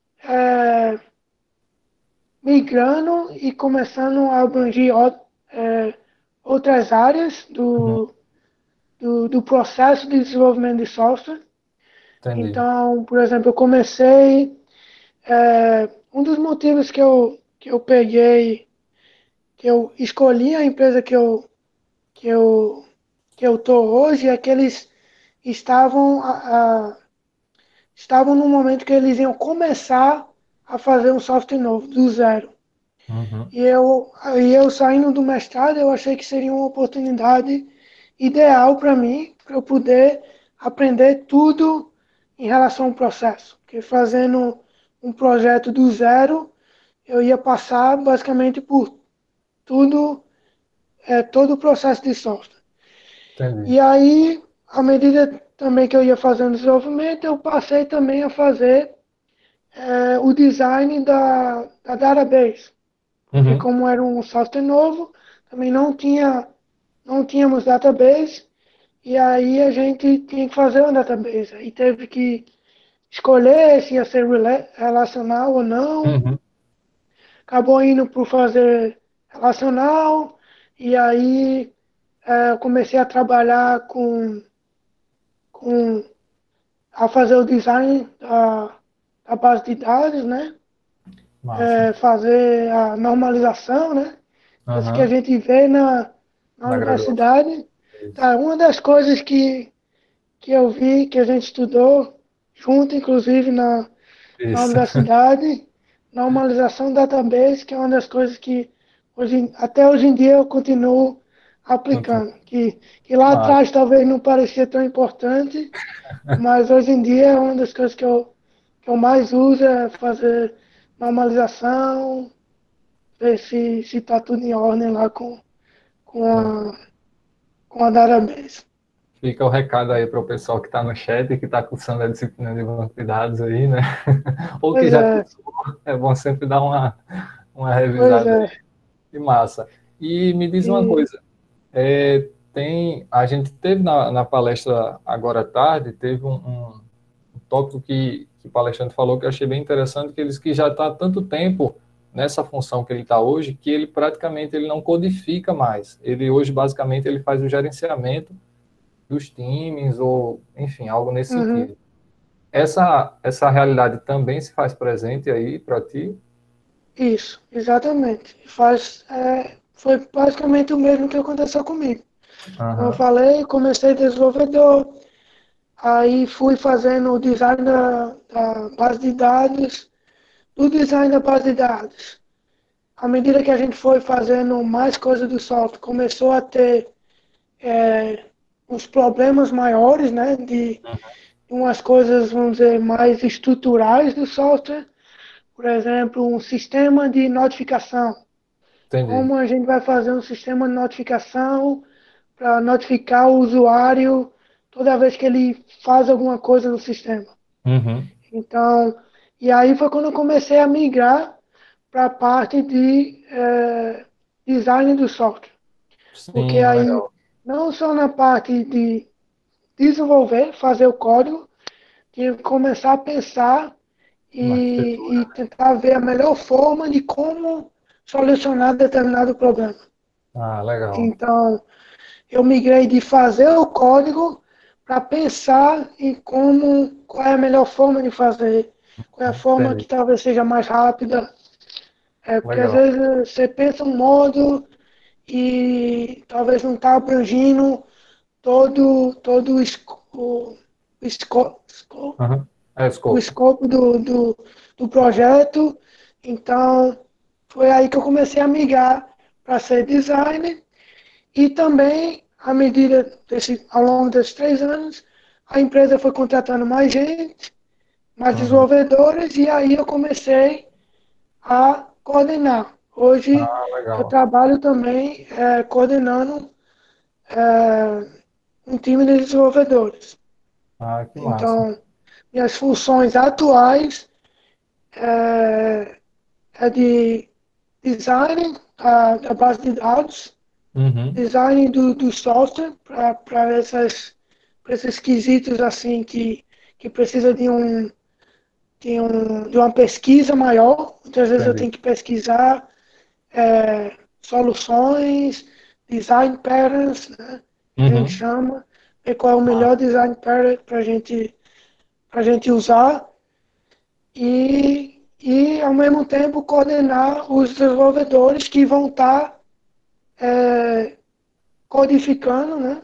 migrando e começando a abranger outras áreas Uhum, do processo de desenvolvimento de software. entendi. Então, por exemplo, eu comecei. Um dos motivos que eu peguei, que eu escolhi a empresa que eu, que eu tô hoje, é que eles estavam, estavam no momento que eles iam começar a fazer um software novo, do zero. Uhum, E eu saindo do mestrado, eu achei que seria uma oportunidade ideal para mim, para eu poder aprender tudo em relação ao processo. Porque fazendo um projeto do zero, eu ia passar basicamente por tudo, todo o processo de software. entendi. E aí, à medida também que eu ia fazendo desenvolvimento, eu passei também a fazer o design da database. Porque Uhum, como era um software novo, também não tínhamos database, e aí a gente tinha que fazer uma database. Aí teve que escolher se ia ser relacional ou não. uhum, Acabou indo por fazer relacional, e aí eu comecei a trabalhar com a fazer o design da base de dados, né? massa. Fazer a normalização, né? Coisa que a Aham, gente vê na na graduação. universidade. Isso. Tá, uma das coisas que eu vi, que a gente estudou junto, inclusive na Isso. universidade, normalização database, que é uma das coisas que até hoje em dia eu continuo Continua. aplicando. Que lá Massa. atrás talvez não parecia tão importante, mas hoje em dia é uma das coisas que eu mais uso é fazer normalização, ver se tá tudo em ordem lá com É. a database. Fica o recado aí para o pessoal que está no chat e que está cursando a disciplina de banco de dados aí, né? Ou que Pois já é, cursou, é bom sempre dar uma pois revisada é. aí. Que massa. E me diz uma E, coisa, a gente teve na palestra agora à tarde, teve um tópico que o palestrante falou que eu achei bem interessante, que ele disse que já está há tanto tempo nessa função que ele está hoje, que ele praticamente ele não codifica mais. Ele hoje, basicamente, ele faz o gerenciamento dos times, ou, enfim, algo nesse uhum. sentido. Essa realidade também se faz presente aí para ti? Isso, exatamente. Foi basicamente o mesmo que aconteceu comigo. Como eu Aham, falei, comecei desenvolvedor, aí fui fazendo o design da base de dados, do design da base de dados. À medida que a gente foi fazendo mais coisas do software, começou a ter uns problemas maiores, né, de umas coisas, vamos dizer, mais estruturais do software. Por exemplo, um sistema de notificação. entendi. Como a gente vai fazer um sistema de notificação para notificar o usuário toda vez que ele faz alguma coisa no sistema. Uhum. Então, e aí foi quando eu comecei a migrar para a parte de design do software. Porque Sim, aí, legal. não só na parte de desenvolver, fazer o código, tinha que começar a pensar Uma arquitetura. e tentar ver a melhor forma de como solucionar determinado problema. Ah, legal. Então, eu migrei de fazer o código para pensar em qual é a melhor forma de fazer, qual é a forma que Entendi. talvez seja mais rápida. Porque às Legal. vezes você pensa um modo e talvez não está abrangindo todo o Aham. É, o scope. escopo do projeto. Então, foi aí que eu comecei a migrar para ser designer e também, ao longo desses 3 anos, a empresa foi contratando mais gente, mais Uhum. desenvolvedores, e aí eu comecei a coordenar. Hoje Ah, eu legal. trabalho também coordenando um time de desenvolvedores. Ah, que massa. Então, minhas funções atuais é, é de design da base de dados, Uhum. design do software para esses quesitos assim que precisa de uma pesquisa maior. Muitas vezes eu Entendi. tenho que pesquisar soluções, design patterns, né, que a gente Uhum. chama, ver qual é o melhor Massa. design pattern para gente usar ao mesmo tempo coordenar os desenvolvedores que vão estar codificando, né,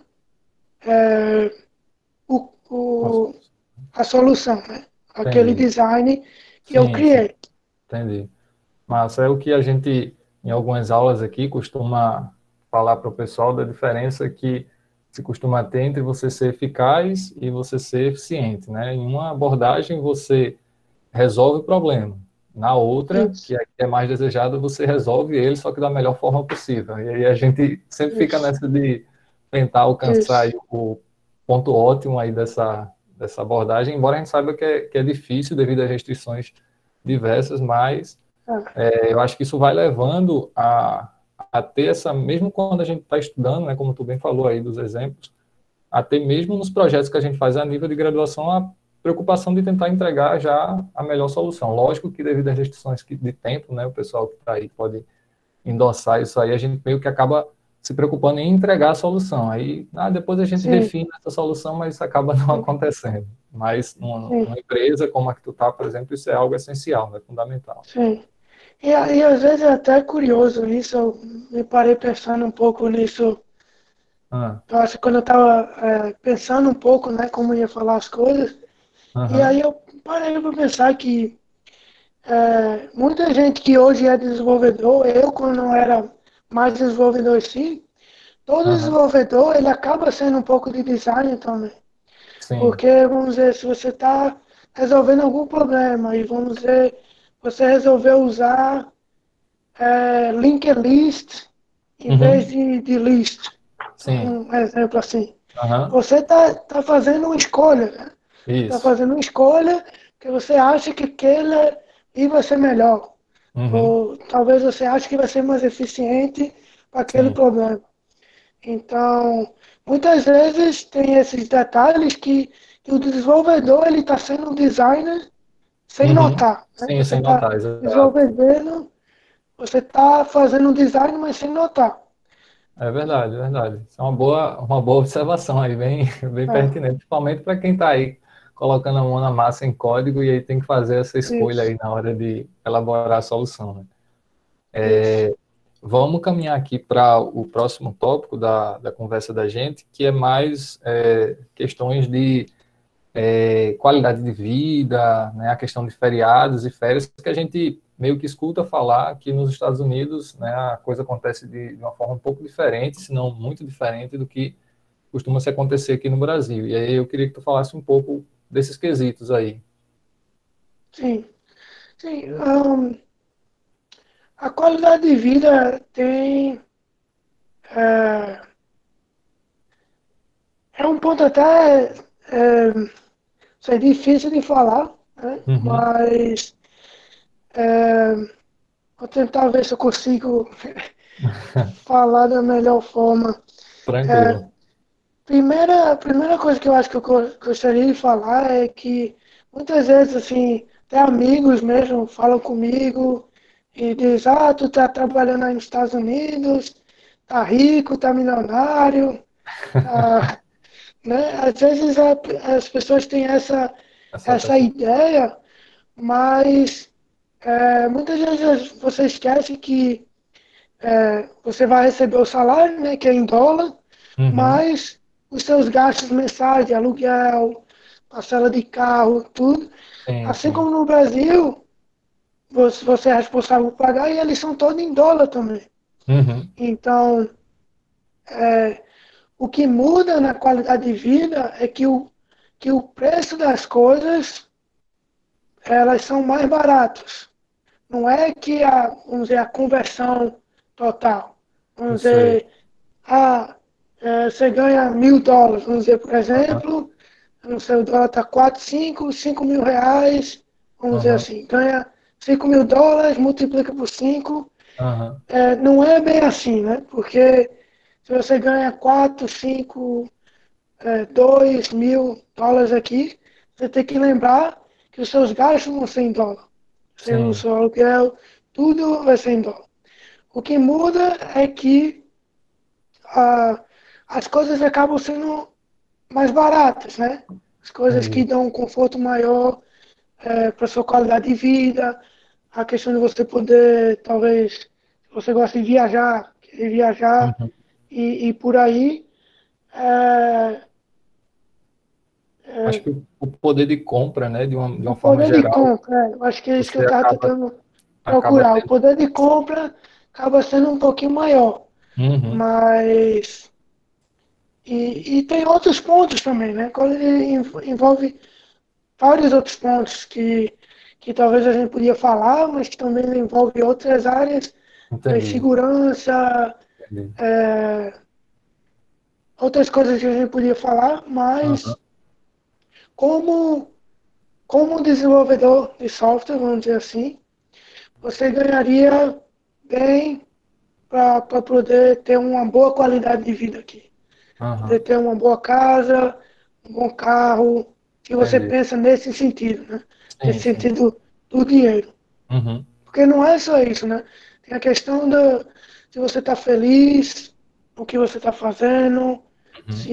o, Nossa. o, a solução, né, aquele Entendi. design que eu Sim, sim. criei. Entendi. Massa, é o que a gente, em algumas aulas aqui, costuma falar para o pessoal da diferença que se costuma ter entre você ser eficaz e você ser eficiente, né? Em uma abordagem, você resolve o problema. Na outra, Isso, que é mais desejada, você resolve ele, só que da melhor forma possível. E aí a gente sempre fica isso, nessa de tentar alcançar aí isso. o ponto ótimo aí dessa abordagem, embora a gente saiba que é difícil devido às restrições diversas, mas Ah, eu acho que isso vai levando a ter essa, mesmo quando a gente está estudando, né, como tu bem falou aí dos exemplos, a ter mesmo nos projetos que a gente faz a nível de graduação, a preocupação de tentar entregar já a melhor solução. Lógico que devido às restrições de tempo, né, o pessoal que está aí pode endossar isso aí, a gente meio que acaba se preocupando em entregar a solução. Aí, depois a gente sim, refina essa solução, mas isso acaba não sim, acontecendo. Mas sim, numa empresa como a que tu está, por exemplo, isso é algo essencial, né, fundamental. sim. E aí, às vezes é até curioso isso, eu me parei pensando um pouco nisso. Ah, Eu acho que quando eu estava pensando um pouco, né, como ia falar as coisas, e aí aham, eu parei para pensar que muita gente que hoje é desenvolvedor, eu quando não era mais desenvolvedor sim, todo aham, desenvolvedor ele acaba sendo um pouco de design também. sim. Porque, vamos dizer, se você está resolvendo algum problema e vamos dizer, você resolveu usar linked list em vez Uhum. de list, Sim. um exemplo assim. Aham. Você está fazendo uma escolha, né? Está Isso. fazendo uma escolha que você acha que aquela e vai ser melhor. Uhum. Ou talvez você ache que vai ser mais eficiente para aquele Sim. problema. Então, muitas vezes tem esses detalhes que o desenvolvedor ele está sendo um designer sem Uhum. notar, né? Sim, Você sem está notar, exato. desenvolvendo, você está fazendo um design, mas sem notar. É verdade, é verdade. Isso é uma boa observação aí, bem, bem É, pertinente, principalmente para quem está aí colocando a mão na massa em código e aí tem que fazer essa escolha isso, aí na hora de elaborar a solução, né? Isso. Vamos caminhar aqui para o próximo tópico da conversa da gente, que é mais questões de qualidade de vida, né, a questão de feriados e férias, que a gente meio que escuta falar que nos Estados Unidos, né, a coisa acontece de uma forma um pouco diferente, se não muito diferente do que costuma se acontecer aqui no Brasil. E aí eu queria que tu falasse um pouco desses quesitos aí. Sim, sim. A qualidade de vida tem. É, é um ponto até isso é difícil de falar, né? Uhum. Mas vou tentar ver se eu consigo falar da melhor forma. É, Tranquilo. primeira coisa que eu acho que eu gostaria de falar é que muitas vezes, assim, até amigos mesmo falam comigo e dizem, ah, tu tá trabalhando aí nos Estados Unidos, tá rico, tá milionário, tá, né? Às vezes as pessoas têm Essa essa percepção. ideia, mas muitas vezes você esquece que você vai receber o salário, né, que é em dólar, Uhum. mas os seus gastos mensais de aluguel, parcela de carro, tudo. Sim, Assim sim. como no Brasil, você é responsável por pagar e eles são todos em dólar também. Uhum. Então, o que muda na qualidade de vida é que o preço das coisas elas são mais baratas. Não é que vamos dizer, a conversão total. Eu Vamos sei. dizer, ah, você ganha US$ 1.000, vamos dizer, por Aham. exemplo, não sei, o dólar está 4, 5 mil reais, vamos dizer Aham. assim, ganha US$ 5.000, multiplica por 5, Aham. não é bem assim, né? Porque se você ganha 4, 5, US$ 2.000 aqui, você tem que lembrar que os seus gastos vão ser em dólar. O Sim. seu aluguel, tudo vai ser em dólar. O que muda é que ah, as coisas acabam sendo mais baratas, né? As coisas que Entendi. dão um conforto maior para sua qualidade de vida, a questão de você poder, talvez, se você gosta de viajar, querer viajar Uhum. e por aí, é, Acho é, que o poder de compra, né, de o uma forma poder de geral, compra, eu acho que é isso que eu você estava tentando acaba procurar. O tendo. poder de compra acaba sendo um pouquinho maior, Uhum. mas tem outros pontos também, né? Quando ele envolve vários outros pontos que talvez a gente podia falar, mas que também envolve outras áreas, Entendi. segurança, Entendi. outras coisas que a gente podia falar, Aham. mas como, como desenvolvedor de software, vamos dizer assim, você ganharia bem para poder ter uma boa qualidade de vida aqui. Poder Aham. ter uma boa casa, um bom carro, se você Entendi. pensa nesse sentido, né? Nesse Sim, sim. sentido do dinheiro. Uhum. Porque não é só isso, né? Tem a questão se você está feliz, o que você está fazendo, Uhum.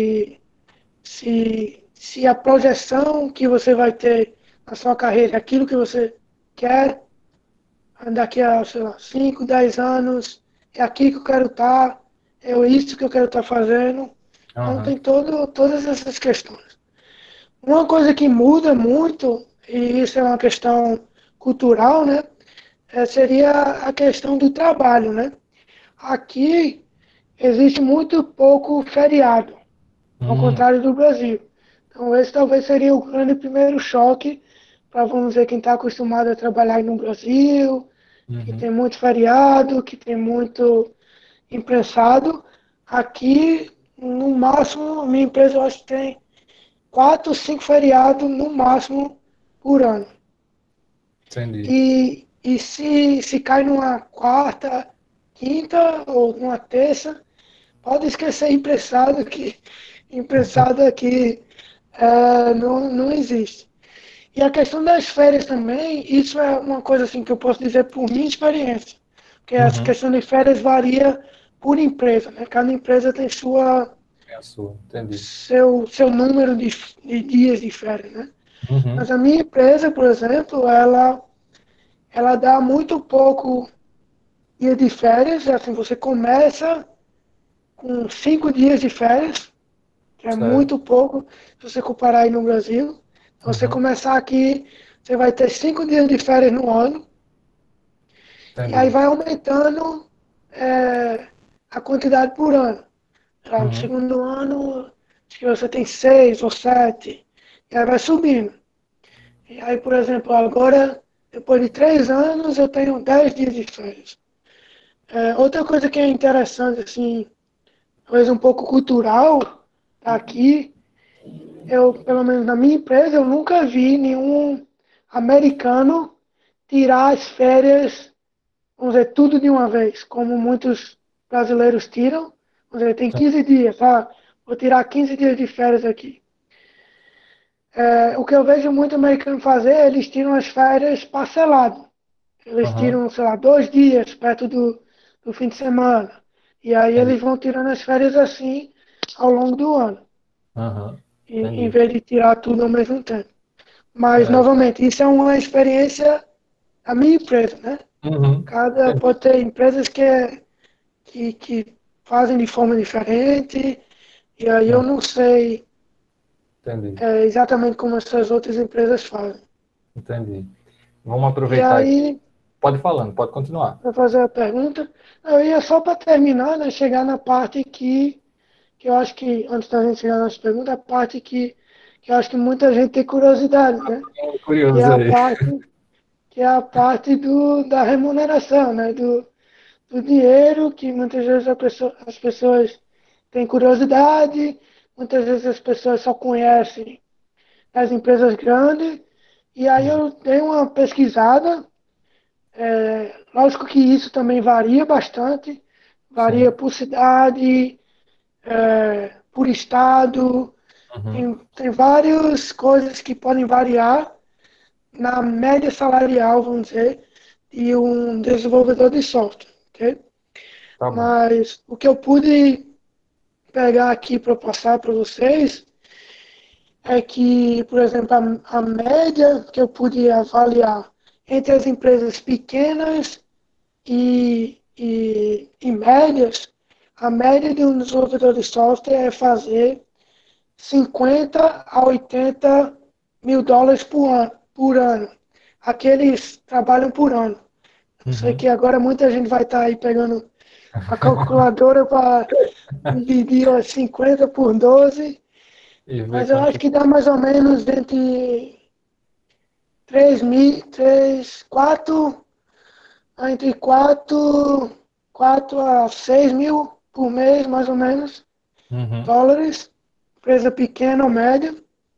se a projeção que você vai ter na sua carreira, é aquilo que você quer, daqui a, sei lá, 5, 10 anos, é aqui que eu quero estar, é isso que eu quero estar fazendo. Então Aham. tem todas essas questões. Uma coisa que muda muito, e isso é uma questão cultural, né? Seria a questão do trabalho, né? Aqui existe muito pouco feriado, ao Hum. contrário do Brasil. Então esse talvez seria o grande primeiro choque para, vamos dizer, quem está acostumado a trabalhar no Brasil, que Uhum. tem muito feriado, que tem muito imprensado. Aqui, no máximo, a minha empresa eu acho que tem 4, 5 feriados no máximo por ano. Entendi. E se cai numa quarta, quinta ou numa terça, pode esquecer imprensado aqui não existe. E a questão das férias também, isso é uma coisa assim que eu posso dizer por minha experiência. Porque essa Uhum. questão de férias varia por empresa, né? Cada empresa tem É a sua. Entendi. seu número de dias de férias, né? Uhum. Mas a minha empresa, por exemplo, ela dá muito pouco, dia de férias, assim, você começa com 5 dias de férias, que é Certo. muito pouco se você comparar aí no Brasil. Então, você Uhum. começar aqui, você vai ter 5 dias de férias no ano, e aí Entendi. vai aumentando a quantidade por ano. Já no Uhum. segundo ano, acho que você tem 6 ou 7, e aí vai subindo. E aí, por exemplo, agora, depois de 3 anos, eu tenho 10 dias de férias. Outra coisa que é interessante, assim, talvez um pouco cultural aqui, eu, pelo menos na minha empresa, eu nunca vi nenhum americano tirar as férias, vamos dizer, tudo de uma vez, como muitos brasileiros tiram. Vamos dizer, tem 15 dias, tá? Vou tirar 15 dias de férias aqui. O que eu vejo muito americano fazer, eles tiram as férias parcelado. Eles Uhum. tiram, sei lá, 2 dias perto do fim de semana. E aí Entendi. eles vão tirando as férias assim ao longo do ano, Uhum. em Entendi. vez de tirar tudo ao mesmo tempo. Mas, É. novamente, isso é uma experiência da minha empresa, né? Uhum. Entendi. Pode ter empresas que fazem de forma diferente, e aí eu Uhum. não sei Entendi. exatamente como essas outras empresas fazem. Entendi. Vamos E aproveitar aqui. aí, Pode ir falando, pode continuar. para fazer a pergunta, eu ia só para terminar, né, chegar na parte que eu acho que, antes da gente chegar nas perguntas, a parte que eu acho que muita gente tem curiosidade, né? Que é Curioso a aí. parte, que é a parte da remuneração, né? Do dinheiro, que muitas vezes as pessoas têm curiosidade, muitas vezes as pessoas só conhecem as empresas grandes, e aí Uhum. eu dei uma pesquisada. Lógico que isso também varia bastante, varia Sim. por cidade, por estado, Uhum. tem várias coisas que podem variar na média salarial, vamos dizer, de um desenvolvedor de software, ok? Tá bom. Mas o que eu pude pegar aqui para passar para vocês é que, por exemplo, a média que eu pude avaliar entre as empresas pequenas e médias, a média de um desenvolvedor de software é fazer 50 a 80 mil dólares por ano. Aqueles trabalham por ano. Eu sei Uhum. que agora muita gente vai estar aí pegando a calculadora para dividir os 50 por 12, E ver mas eu acho quanto. que dá mais ou menos entre 3 mil, 3, 4, entre 4 a 6 mil por mês, mais ou menos, Uhum. dólares, empresa pequena ou média.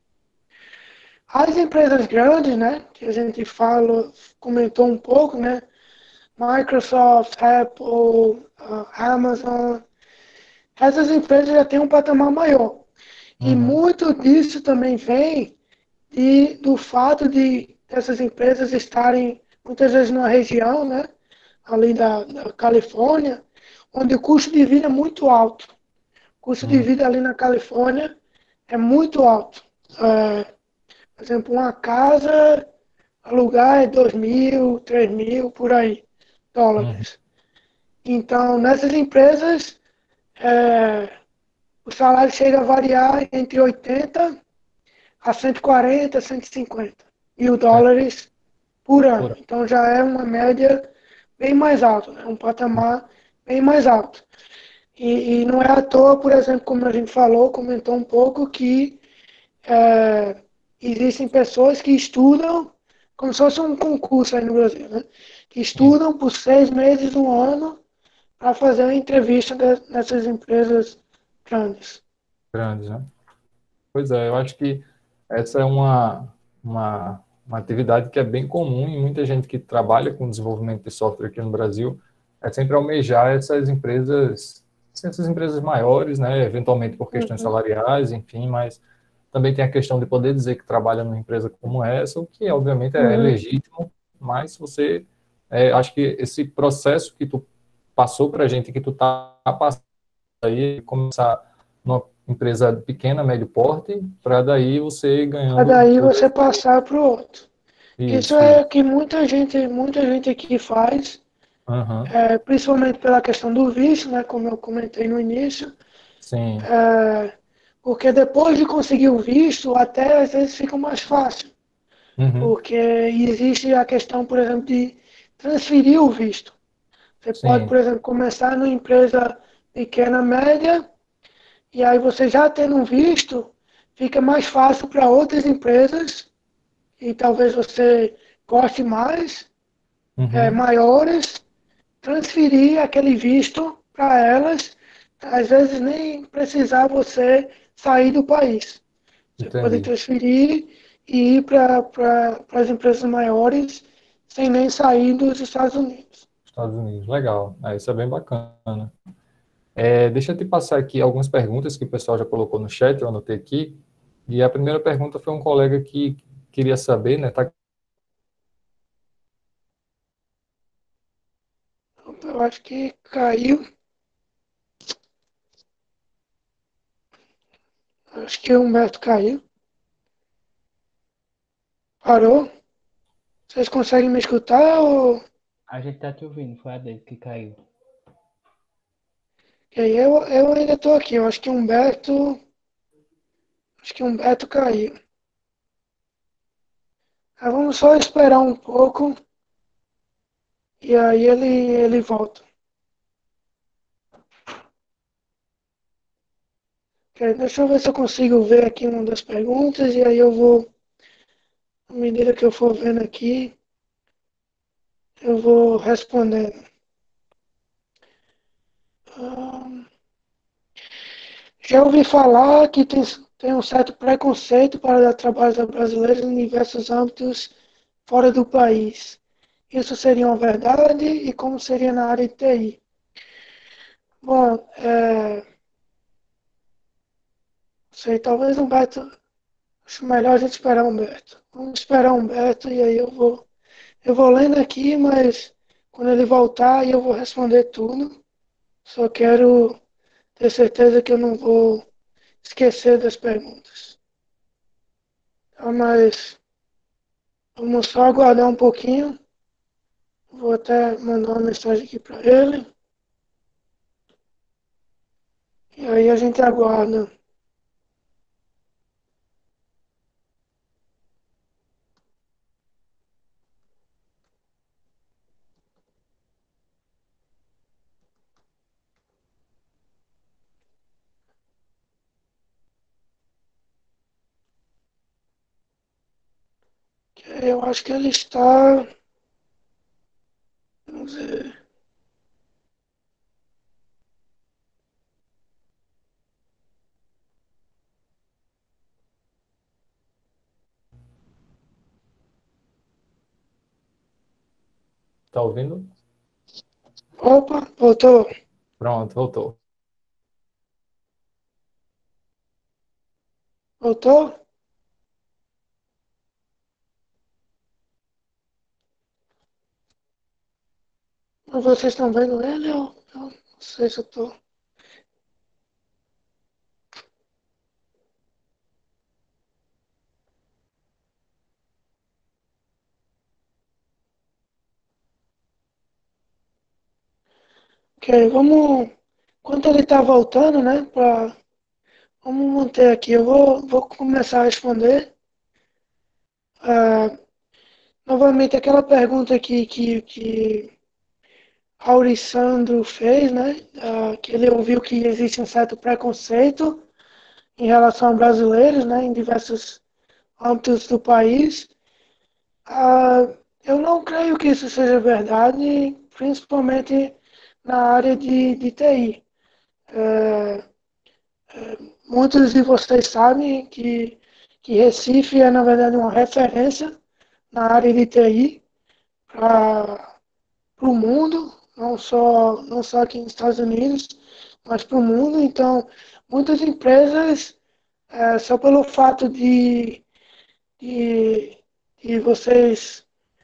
As empresas grandes, né, que a gente comentou um pouco, né, Microsoft, Apple, Amazon, essas empresas já têm um patamar maior. E Uhum. muito disso também vem do fato de essas empresas estarem muitas vezes numa região, né, ali da Califórnia, onde o custo de vida é muito alto. O custo de Uhum. vida ali na Califórnia é muito alto. Por exemplo, uma casa alugar é 2 mil, 3 mil, por aí, Uhum. dólares. Então, nessas empresas, é, o salário chega a variar entre 80 a 140, 150 mil Entendi. dólares por ano. Por- Então, já é uma média bem mais alta, né? Um patamar bem mais alto. E não é à toa, por exemplo, como a gente falou, comentou um pouco, que é, existem pessoas que estudam, como se fosse um concurso aí no Brasil, né? Que Isso. estudam por 6 meses, um ano, para fazer uma entrevista nessas empresas grandes. Grandes, né? Pois é, eu acho que essa é uma atividade que é bem comum em muita gente que trabalha com desenvolvimento de software aqui no Brasil, é sempre almejar essas empresas maiores, né, eventualmente por questões Uhum, salariais, enfim, mas também tem a questão de poder dizer que trabalha numa empresa como essa, o que obviamente é uhum, legítimo, mas você, acho que esse processo que tu passou para a gente, que tu está passando aí, começar numa empresa pequena, médio porte, para daí você ir para ganhando daí toda você passar para o outro. Isso isso, é isso. o que muita gente aqui faz. Aham, principalmente pela questão do visto, né, como eu comentei no início, sim. é, porque depois de conseguir o visto, até às vezes fica mais fácil, Uhum, porque existe a questão, por exemplo, de transferir o visto. Você pode, por sim. exemplo, começar numa empresa pequena, média, e aí você já tendo um visto, fica mais fácil para outras empresas, e talvez você goste mais, Uhum, maiores, transferir aquele visto para elas, às vezes nem precisar você sair do país. Você pode entendi. transferir e ir para as empresas maiores sem nem sair dos Estados Unidos. Estados Unidos, legal. Isso é bem bacana. Deixa eu te passar aqui algumas perguntas que o pessoal já colocou no chat, eu anotei aqui. E a primeira pergunta foi um colega que queria saber, né? Tá, Eu acho que caiu, acho que o Humberto caiu, parou. Vocês conseguem me escutar? Ou... A gente tá te ouvindo, foi a dele que caiu. E aí eu ainda estou aqui, eu acho que o Humberto caiu. Mas vamos só esperar um pouco e aí ele volta. Ok, deixa eu ver se eu consigo ver aqui uma das perguntas e aí eu vou, à medida que eu for vendo aqui, eu vou respondendo. Ahn, Já ouvi falar que tem um certo preconceito para dar trabalhos a brasileiros em diversos âmbitos fora do país. Isso seria uma verdade e como seria na área de TI? Bom, sei, talvez Humberto, acho melhor a gente esperar Humberto. Vamos esperar Humberto e aí eu vou lendo aqui, mas quando ele voltar aí eu vou responder tudo. Só quero ter certeza que eu não vou esquecer das perguntas. Tá, mas vamos só aguardar um pouquinho. Vou até mandar uma mensagem aqui para ele. E aí a gente aguarda. Eu acho que ele está. Vamos ver. tá ouvindo? Opa, voltou. Pronto, voltou. Voltou? Mas vocês estão vendo ele? Eu não sei se eu tô. Ok, vamos. Enquanto ele está voltando, né? Vamos manter aqui. Vou começar a responder. Ah, novamente, aquela pergunta aqui que Aurissandro fez, né? Que ele ouviu que existe um certo preconceito em relação a brasileiros, né? Em diversos âmbitos do país. Ah, eu não creio que isso seja verdade, principalmente na área de TI. É, muitos de vocês sabem que Recife é, na verdade, uma referência na área de TI para o mundo, não só aqui nos Estados Unidos, mas para o mundo. Então, muitas empresas, só pelo fato de, de vocês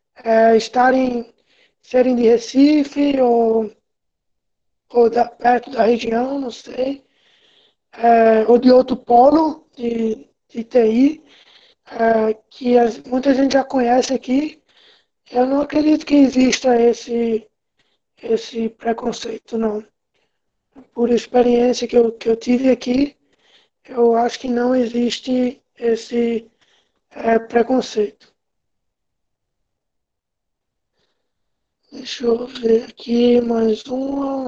serem de Recife ou perto da região, não sei, ou de outro polo de TI, que muita gente já conhece aqui. Eu não acredito que exista esse preconceito, não. Por experiência que eu tive aqui, eu acho que não existe esse preconceito. Deixa eu ver aqui mais uma.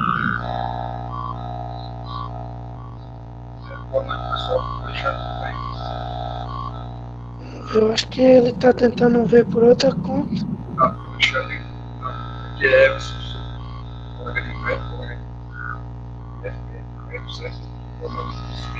Boa noite, pessoal. Alexandre, Eu acho que ele está tentando ver por outra conta. tudo bem? Alexandre, aqui é Everson, colega de Beto, certo? Boa noite,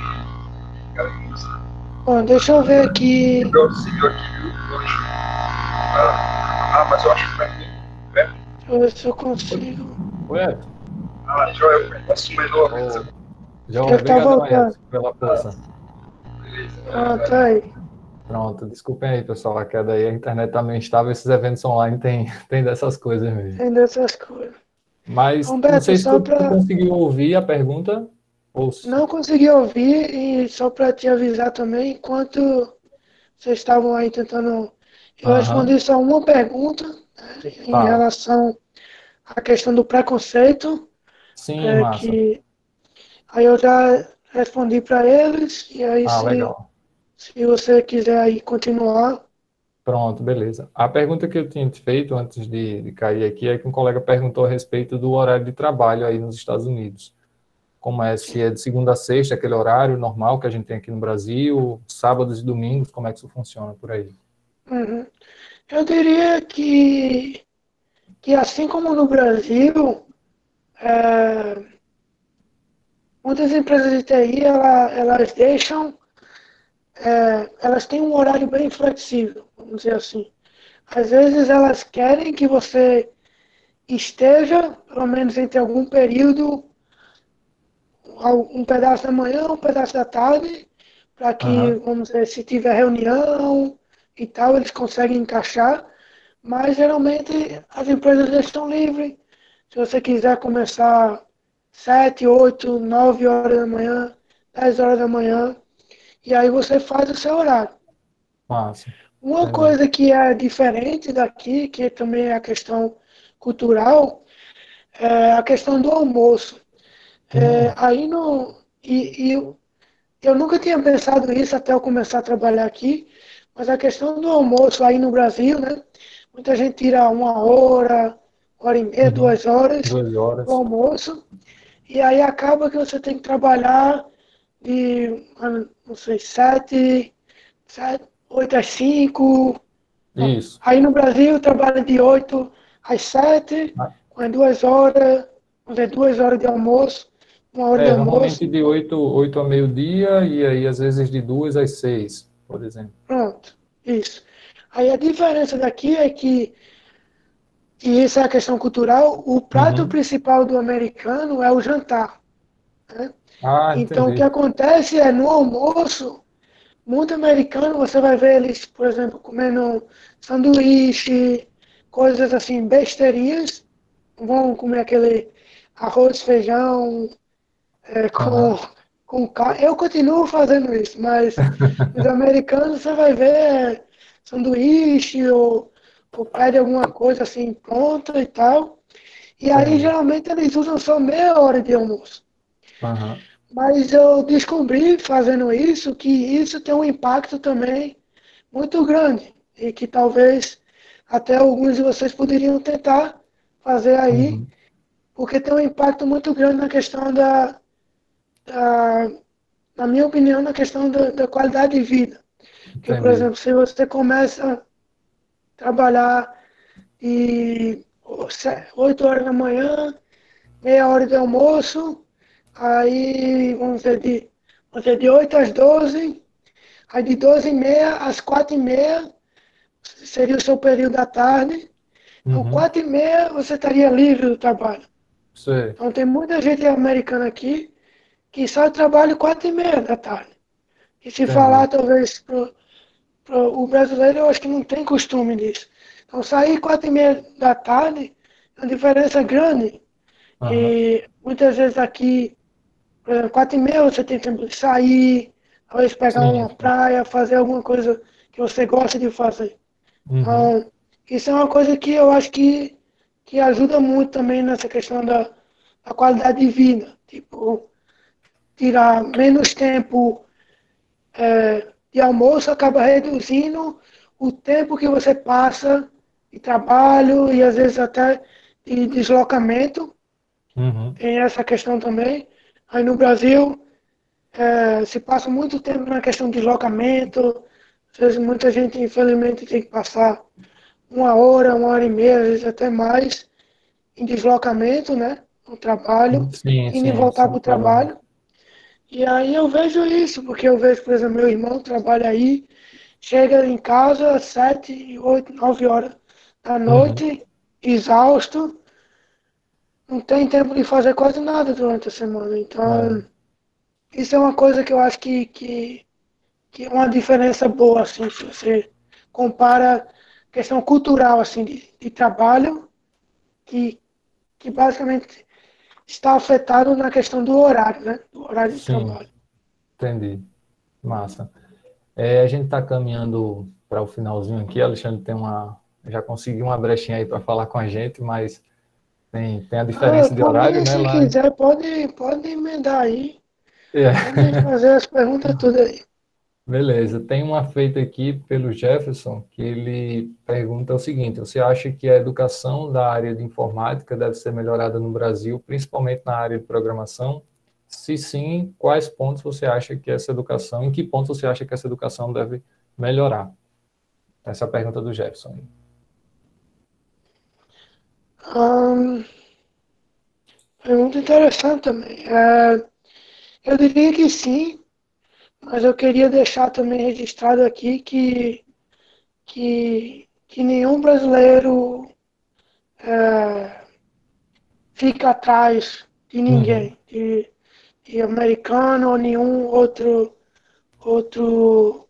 Bom, deixa eu ver aqui. seguiu aqui, viu, Alexandre? Mas eu acho que vai ter, né? Deixa eu ver se eu consigo. Ué, Joel, posso melhor, beleza? João, Ele tá obrigadão, voltando. Edson, pela força. Ah, tá aí. Pronto, desculpem aí, pessoal, a queda aí, a internet tá meio instável, esses eventos online tem dessas coisas mesmo. Tem dessas coisas. Mas não Humberto, sei se só tu para conseguiu ouvir a pergunta, ou não conseguir ouvir e só para te avisar também, enquanto vocês estavam aí tentando, eu Aham, respondi só uma pergunta, né, em tá. relação à questão do preconceito, Sim, massa. que aí eu já respondi para eles, e aí Ah, se, legal. se você quiser aí continuar. Pronto, beleza. A pergunta que eu tinha te feito antes de cair aqui é que um colega perguntou a respeito do horário de trabalho aí nos Estados Unidos. Como é, se é de segunda a sexta, aquele horário normal que a gente tem aqui no Brasil, sábados e domingos, como é que isso funciona por aí? Uhum. Eu diria que assim como no Brasil, é, muitas empresas de TI, elas deixam, elas têm um horário bem flexível, vamos dizer assim. Às vezes elas querem que você esteja, pelo menos entre algum período, um pedaço da manhã, um pedaço da tarde, para que, Aham, vamos dizer, se tiver reunião e tal, eles conseguem encaixar. Mas geralmente as empresas deixam livre. Se você quiser começar 7, 8, 9 horas da manhã, 10 horas da manhã, e aí você faz o seu horário. massa. Uma Entendi. coisa que é diferente daqui, que também é a questão cultural, é a questão do almoço. Hum, Aí no, e eu nunca tinha pensado nisso até eu começar a trabalhar aqui, mas a questão do almoço aí no Brasil, né? Muita gente tira 1 hora, 1 hora e meia, uhum. 2 horas Duas do horas. almoço, e aí acaba que você tem que trabalhar de, não sei, 8 às 5. Isso. Aí no Brasil trabalha de 8 às 7, Ah, com 2 horas, vamos dizer, 2 horas de almoço, 1 hora de normalmente almoço. de oito a meio-dia e aí às vezes de 2 às 6, por exemplo. Pronto, isso. Aí a diferença daqui é que, e isso é a questão cultural, o prato Uhum. principal do americano é o jantar, né? Ah, Então o que entendi. acontece é no almoço, muito americano você vai ver eles, por exemplo, comendo sanduíche, coisas assim, besteirinhas, vão comer aquele arroz, feijão, é, com, Aham. com carne. Eu continuo fazendo isso, mas os americanos você vai ver sanduíche ou pede alguma coisa assim pronta e tal. E aí Entendi. geralmente eles usam só meia hora de almoço. Aham. Mas eu descobri fazendo isso que isso tem um impacto também muito grande e que talvez até alguns de vocês poderiam tentar fazer aí, Uhum. porque tem um impacto muito grande na questão da na minha opinião, na questão da qualidade de vida. Porque, por Entendi. exemplo, se você começa a trabalhar de 8 horas da manhã, meia hora de almoço, aí vamos dizer, de 8 às 12, aí de 12h30 às 4h30 seria o seu período da tarde. Então, Uhum. 4h30 você estaria livre do trabalho. Sei. Então, tem muita gente americana aqui que só trabalha 4h30 da tarde. E se Entendi. falar, talvez, o brasileiro, eu acho que não tem costume disso. Então, sair 4h30 da tarde é uma diferença grande. Aham. E muitas vezes aqui, por exemplo, 4h30 você tem tempo de sair, talvez pegar Sim, uma sim. praia, fazer alguma coisa que você gosta de fazer. Uhum. Então, isso é uma coisa que eu acho que que ajuda muito também nessa questão da qualidade de vida. Tipo, tirar menos tempo de almoço acaba reduzindo o tempo que você passa de trabalho e às vezes até de deslocamento. Uhum. Tem essa questão também. Aí no Brasil se passa muito tempo na questão de deslocamento. Às vezes muita gente, infelizmente, tem que passar 1 hora e meia, às vezes até mais, em deslocamento, né? No trabalho, Sim, indo e sim, voltar isso é um para o problema. trabalho. E aí eu vejo isso, porque eu vejo, por exemplo, meu irmão trabalha aí, chega em casa às 7, 8, 9 horas da Uhum. noite, exausto, não tem tempo de fazer quase nada durante a semana. É, Então, isso é uma coisa que eu acho que é uma diferença boa, assim, se você compara questão cultural, assim, de trabalho, que, que basicamente está afetado na questão do horário, né? Do horário de sim, trabalho. entendi. Massa. A gente está caminhando para o finalzinho aqui. Alexandre já conseguiu uma brechinha aí para falar com a gente, mas tem a Ah, diferença de por horário, mim, né? se Lá. quiser, pode emendar aí. É. Pode fazer as perguntas tudo aí. Beleza. Tem uma feita aqui pelo Jefferson que ele pergunta o seguinte: você acha que a educação da área de informática deve ser melhorada no Brasil, principalmente na área de programação? Se sim, quais pontos você acha que essa educação, em que pontos você acha que essa educação deve melhorar? Essa é a pergunta do Jefferson. Hum, pergunta interessante também. Eu diria que sim, mas eu queria deixar também registrado aqui que nenhum brasileiro fica atrás de Uhum, ninguém, de americano ou nenhum outro,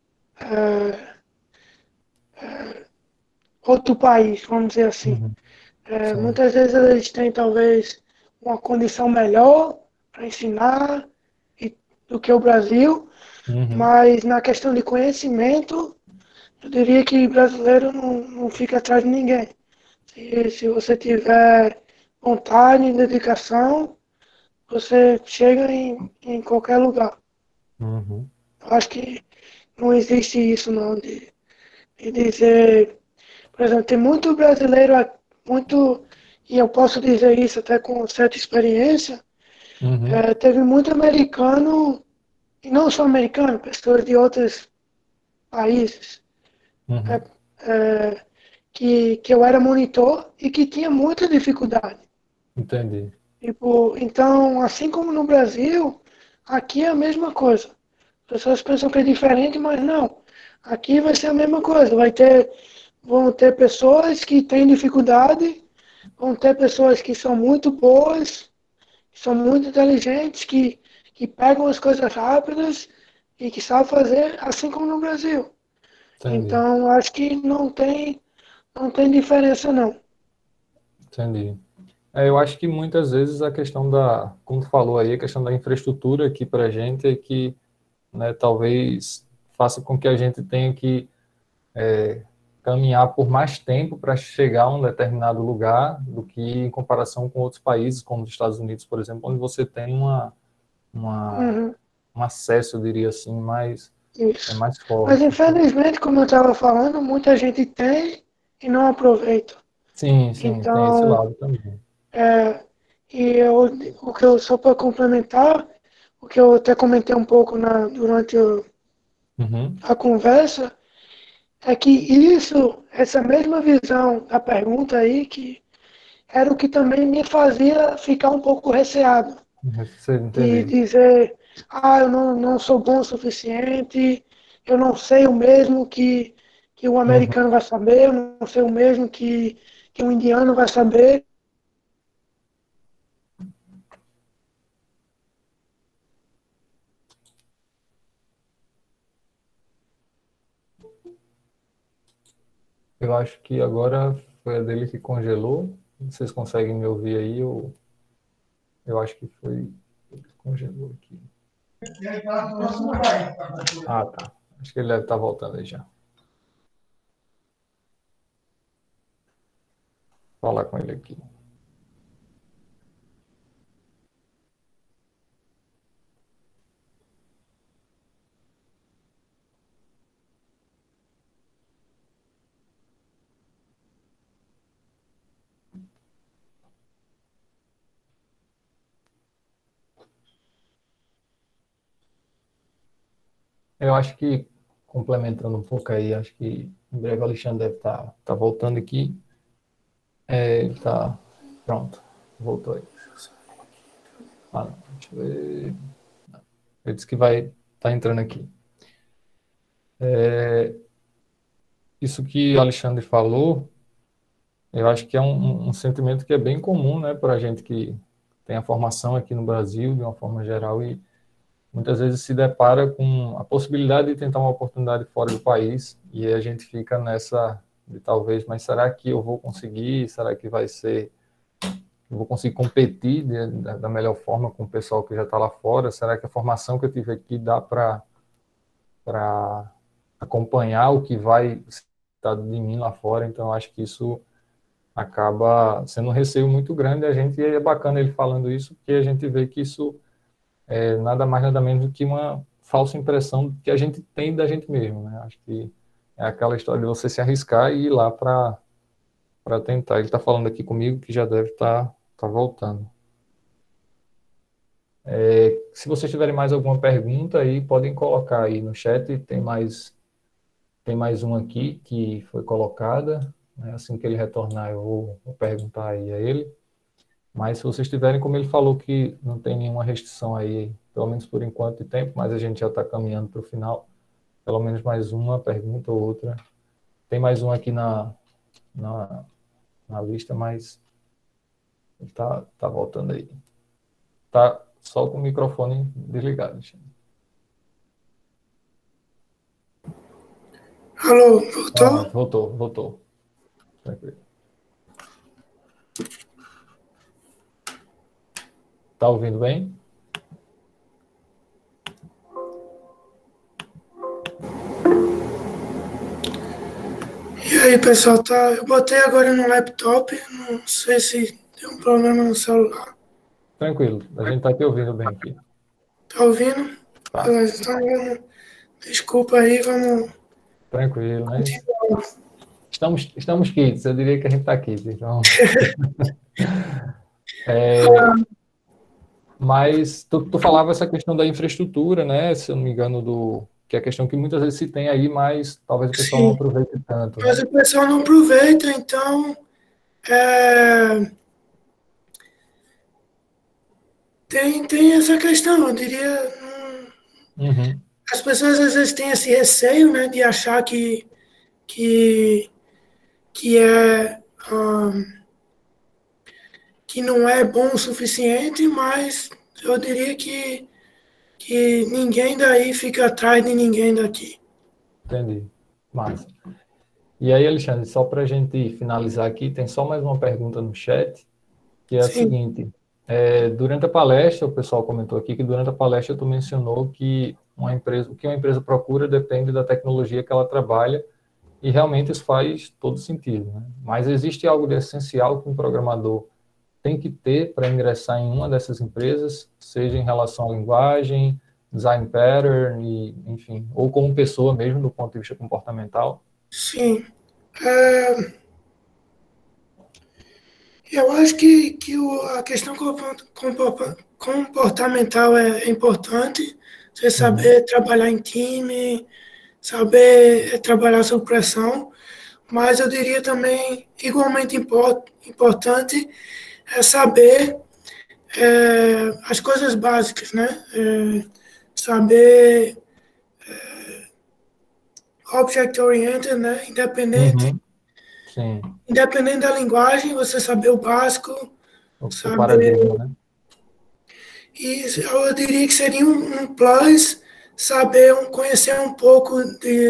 outro país, vamos dizer assim. uhum, sim. Muitas vezes eles têm talvez uma condição melhor para ensinar do que o Brasil, Uhum, mas na questão de conhecimento, eu diria que brasileiro não fica atrás de ninguém. Se você tiver vontade e dedicação, você chega em qualquer lugar. uhum, Eu acho que não existe isso não, de dizer, por exemplo, tem muito brasileiro, muito, e eu posso dizer isso até com certa experiência, uhum, teve muito americano, e não só americano, pessoas de outros países, uhum. que eu era monitor e que tinha muita dificuldade. Entendi. Tipo, então, assim como no Brasil, aqui é a mesma coisa. As pessoas pensam que é diferente, mas não. Aqui vai ser a mesma coisa. Vão ter pessoas que têm dificuldade, vão ter pessoas que são muito boas, que são muito inteligentes, que pegam as coisas rápidas e que sabem fazer, assim como no Brasil. Entendi. Então, acho que não tem diferença, não. Entendi. Eu acho que muitas vezes a questão como tu falou aí, a questão da infraestrutura aqui para a gente é que, né, talvez faça com que a gente tenha que caminhar por mais tempo para chegar a um determinado lugar do que em comparação com outros países, como os Estados Unidos, por exemplo, onde você tem uma, Uhum, um acesso, eu diria assim, isso. mais Mas, forte. Então, infelizmente, como eu estava falando, muita gente tem e não aproveita. sim, sim, tem esse Então, lado também. é, e o que eu, só para complementar, o que eu até comentei um pouco durante Uhum, a conversa, é que essa mesma visão da pergunta aí, que era o que também me fazia ficar um pouco receado, você de entendi. dizer, eu não sou bom o suficiente, eu não sei o mesmo que o Uhum. americano vai saber, eu não sei o mesmo que o indiano vai saber. Eu acho que agora foi a dele que congelou. Vocês conseguem me ouvir aí? Eu acho que foi ele que congelou aqui. Ah, tá. Acho que ele deve estar voltando aí já. falar com ele aqui. Eu acho que, complementando um pouco aí, acho que em breve o Alexandre deve estar voltando aqui. Ele está pronto, voltou aí. Não, deixa eu ver. Ele disse que vai estar entrando aqui. Isso que o Alexandre falou, eu acho que é um sentimento que é bem comum, né, para a gente que tem a formação aqui no Brasil, de uma forma geral, e muitas vezes se depara com a possibilidade de tentar uma oportunidade fora do país, e aí a gente fica nessa de talvez, mas será que eu vou conseguir? Será que vai ser, eu vou conseguir competir da melhor forma com o pessoal que já está lá fora? Será que a formação que eu tive aqui dá para acompanhar o que vai estar de mim lá fora? Então, eu acho que isso acaba sendo um receio muito grande a gente, e é bacana ele falando isso, porque a gente vê que isso é nada mais, nada menos do que uma falsa impressão que a gente tem da gente mesmo, né? Acho que é aquela história de você se arriscar e ir lá para tentar. Ele está falando aqui comigo que já deve estar voltando. Se vocês tiverem mais alguma pergunta aí, podem colocar aí no chat. Tem mais uma aqui que foi colocada, né? Assim que ele retornar, eu vou perguntar aí a ele. Mas se vocês tiverem, como ele falou que não tem nenhuma restrição aí, pelo menos por enquanto de tempo, mas a gente já está caminhando para o final, pelo menos mais uma pergunta ou outra. Tem mais uma aqui na, na lista, mas ele tá voltando aí. Tá só com o microfone desligado. Alô, voltou? Voltou. Tranquilo. Tá ouvindo bem? E aí, pessoal, tá? Eu botei agora no laptop, não sei se deu um problema no celular. Tranquilo, a gente tá te ouvindo bem aqui. Tá ouvindo? Tá, Beleza, então desculpa aí, vamos tranquilo, mas continuar. estamos quites, eu diria que a gente tá quites, então... Mas tu falava essa questão da infraestrutura, né? Se eu não me engano, que é a questão que muitas vezes se tem aí, mas talvez o pessoal não Sim, aproveite tanto, mas né? o pessoal não aproveita, então é, tem essa questão, eu diria. Uhum, As pessoas às vezes têm esse receio, né, de achar que, que é que não é bom o suficiente, mas eu diria que ninguém daí fica atrás de ninguém daqui. entendi. Massa. E aí, Alexandre, só para a gente finalizar aqui, tem só mais uma pergunta no chat, que é a Sim, seguinte: durante a palestra, o pessoal comentou aqui que durante a palestra tu mencionou que o que uma empresa procura depende da tecnologia que ela trabalha, e realmente isso faz todo sentido, né? Mas existe algo de essencial que um programador tem que ter para ingressar em uma dessas empresas, seja em relação à linguagem, design pattern, enfim, ou como pessoa mesmo, do ponto de vista comportamental? sim. É, eu acho que a questão comportamental é importante. Você Uhum, saber trabalhar em time, saber trabalhar sob pressão, mas eu diria também, igualmente importante, é saber as coisas básicas, né? Saber object-oriented, né? uhum, sim, Independente da linguagem, você saber o básico, o saber. paradigma, né? E eu diria que seria um plus saber conhecer um pouco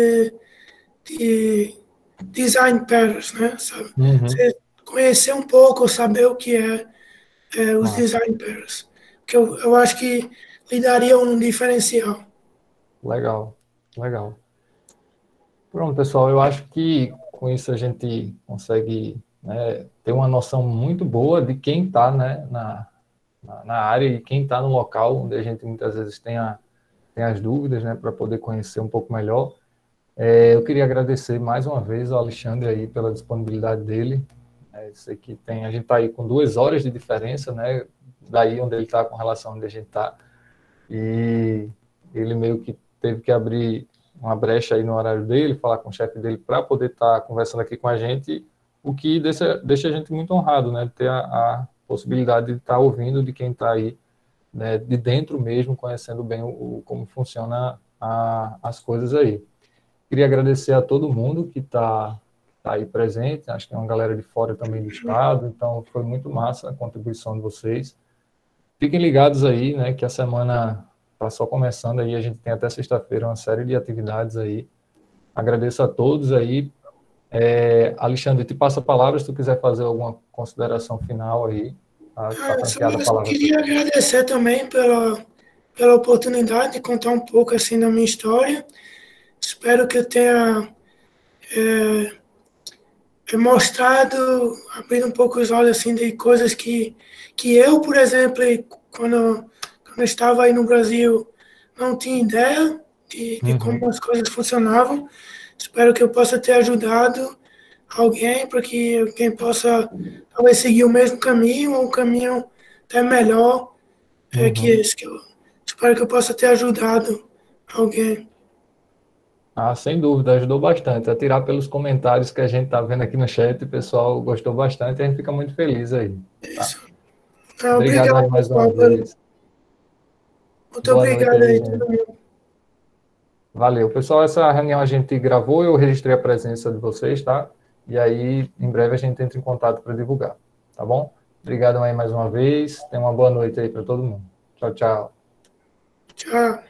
de design patterns, né? Sabe? Uhum, Você conhecer um pouco, saber o que é os massa, design patterns. Que eu acho que lhe daria um diferencial. legal, legal. Pronto, pessoal, eu acho que com isso a gente consegue né, ter uma noção muito boa de quem está, né, na área e quem está no local onde a gente muitas vezes tem as dúvidas, né, para poder conhecer um pouco melhor. Eu queria agradecer mais uma vez ao Alexandre aí pela disponibilidade dele. Sei que a gente está aí com 2 horas de diferença, né, daí onde ele está com relação a onde a gente está. E ele meio que teve que abrir uma brecha aí no horário dele, falar com o chefe dele para poder estar conversando aqui com a gente, o que deixa a gente muito honrado, né, de ter a possibilidade de estar ouvindo de quem está aí, né, de dentro mesmo, conhecendo bem como funciona as coisas aí. Queria agradecer a todo mundo que está aí presente, acho que tem uma galera de fora também do estado, então foi muito massa a contribuição de vocês. Fiquem ligados aí, né, que a semana está só começando aí, a gente tem até sexta-feira uma série de atividades aí. Agradeço a todos aí. Alexandre, te passo a palavra se tu quiser fazer alguma consideração final aí. Tá Eu franqueada a só palavra. queria agradecer também pela oportunidade de contar um pouco assim da minha história. Espero que eu tenha mostrado, abrindo um pouco os olhos assim de coisas que eu, por exemplo, quando eu estava aí no Brasil, não tinha ideia de como as coisas funcionavam. Espero que eu possa ter ajudado alguém para que alguém possa talvez seguir o mesmo caminho ou um caminho até melhor que esse. Que eu espero que eu possa ter ajudado alguém. Sem dúvida, ajudou bastante. A tirar pelos comentários que a gente está vendo aqui no chat, o pessoal gostou bastante e a gente fica muito feliz aí. Tá? Isso. Obrigado aí Obrigado, mais uma pessoal. vez. Muito Boa noite obrigado aí, aí, gente. todo mundo. Valeu. Pessoal, essa reunião a gente gravou, eu registrei a presença de vocês, tá? E aí, em breve, a gente entra em contato para divulgar, tá bom? Obrigado aí mais uma vez. Tenha uma boa noite aí para todo mundo. Tchau, tchau. Tchau.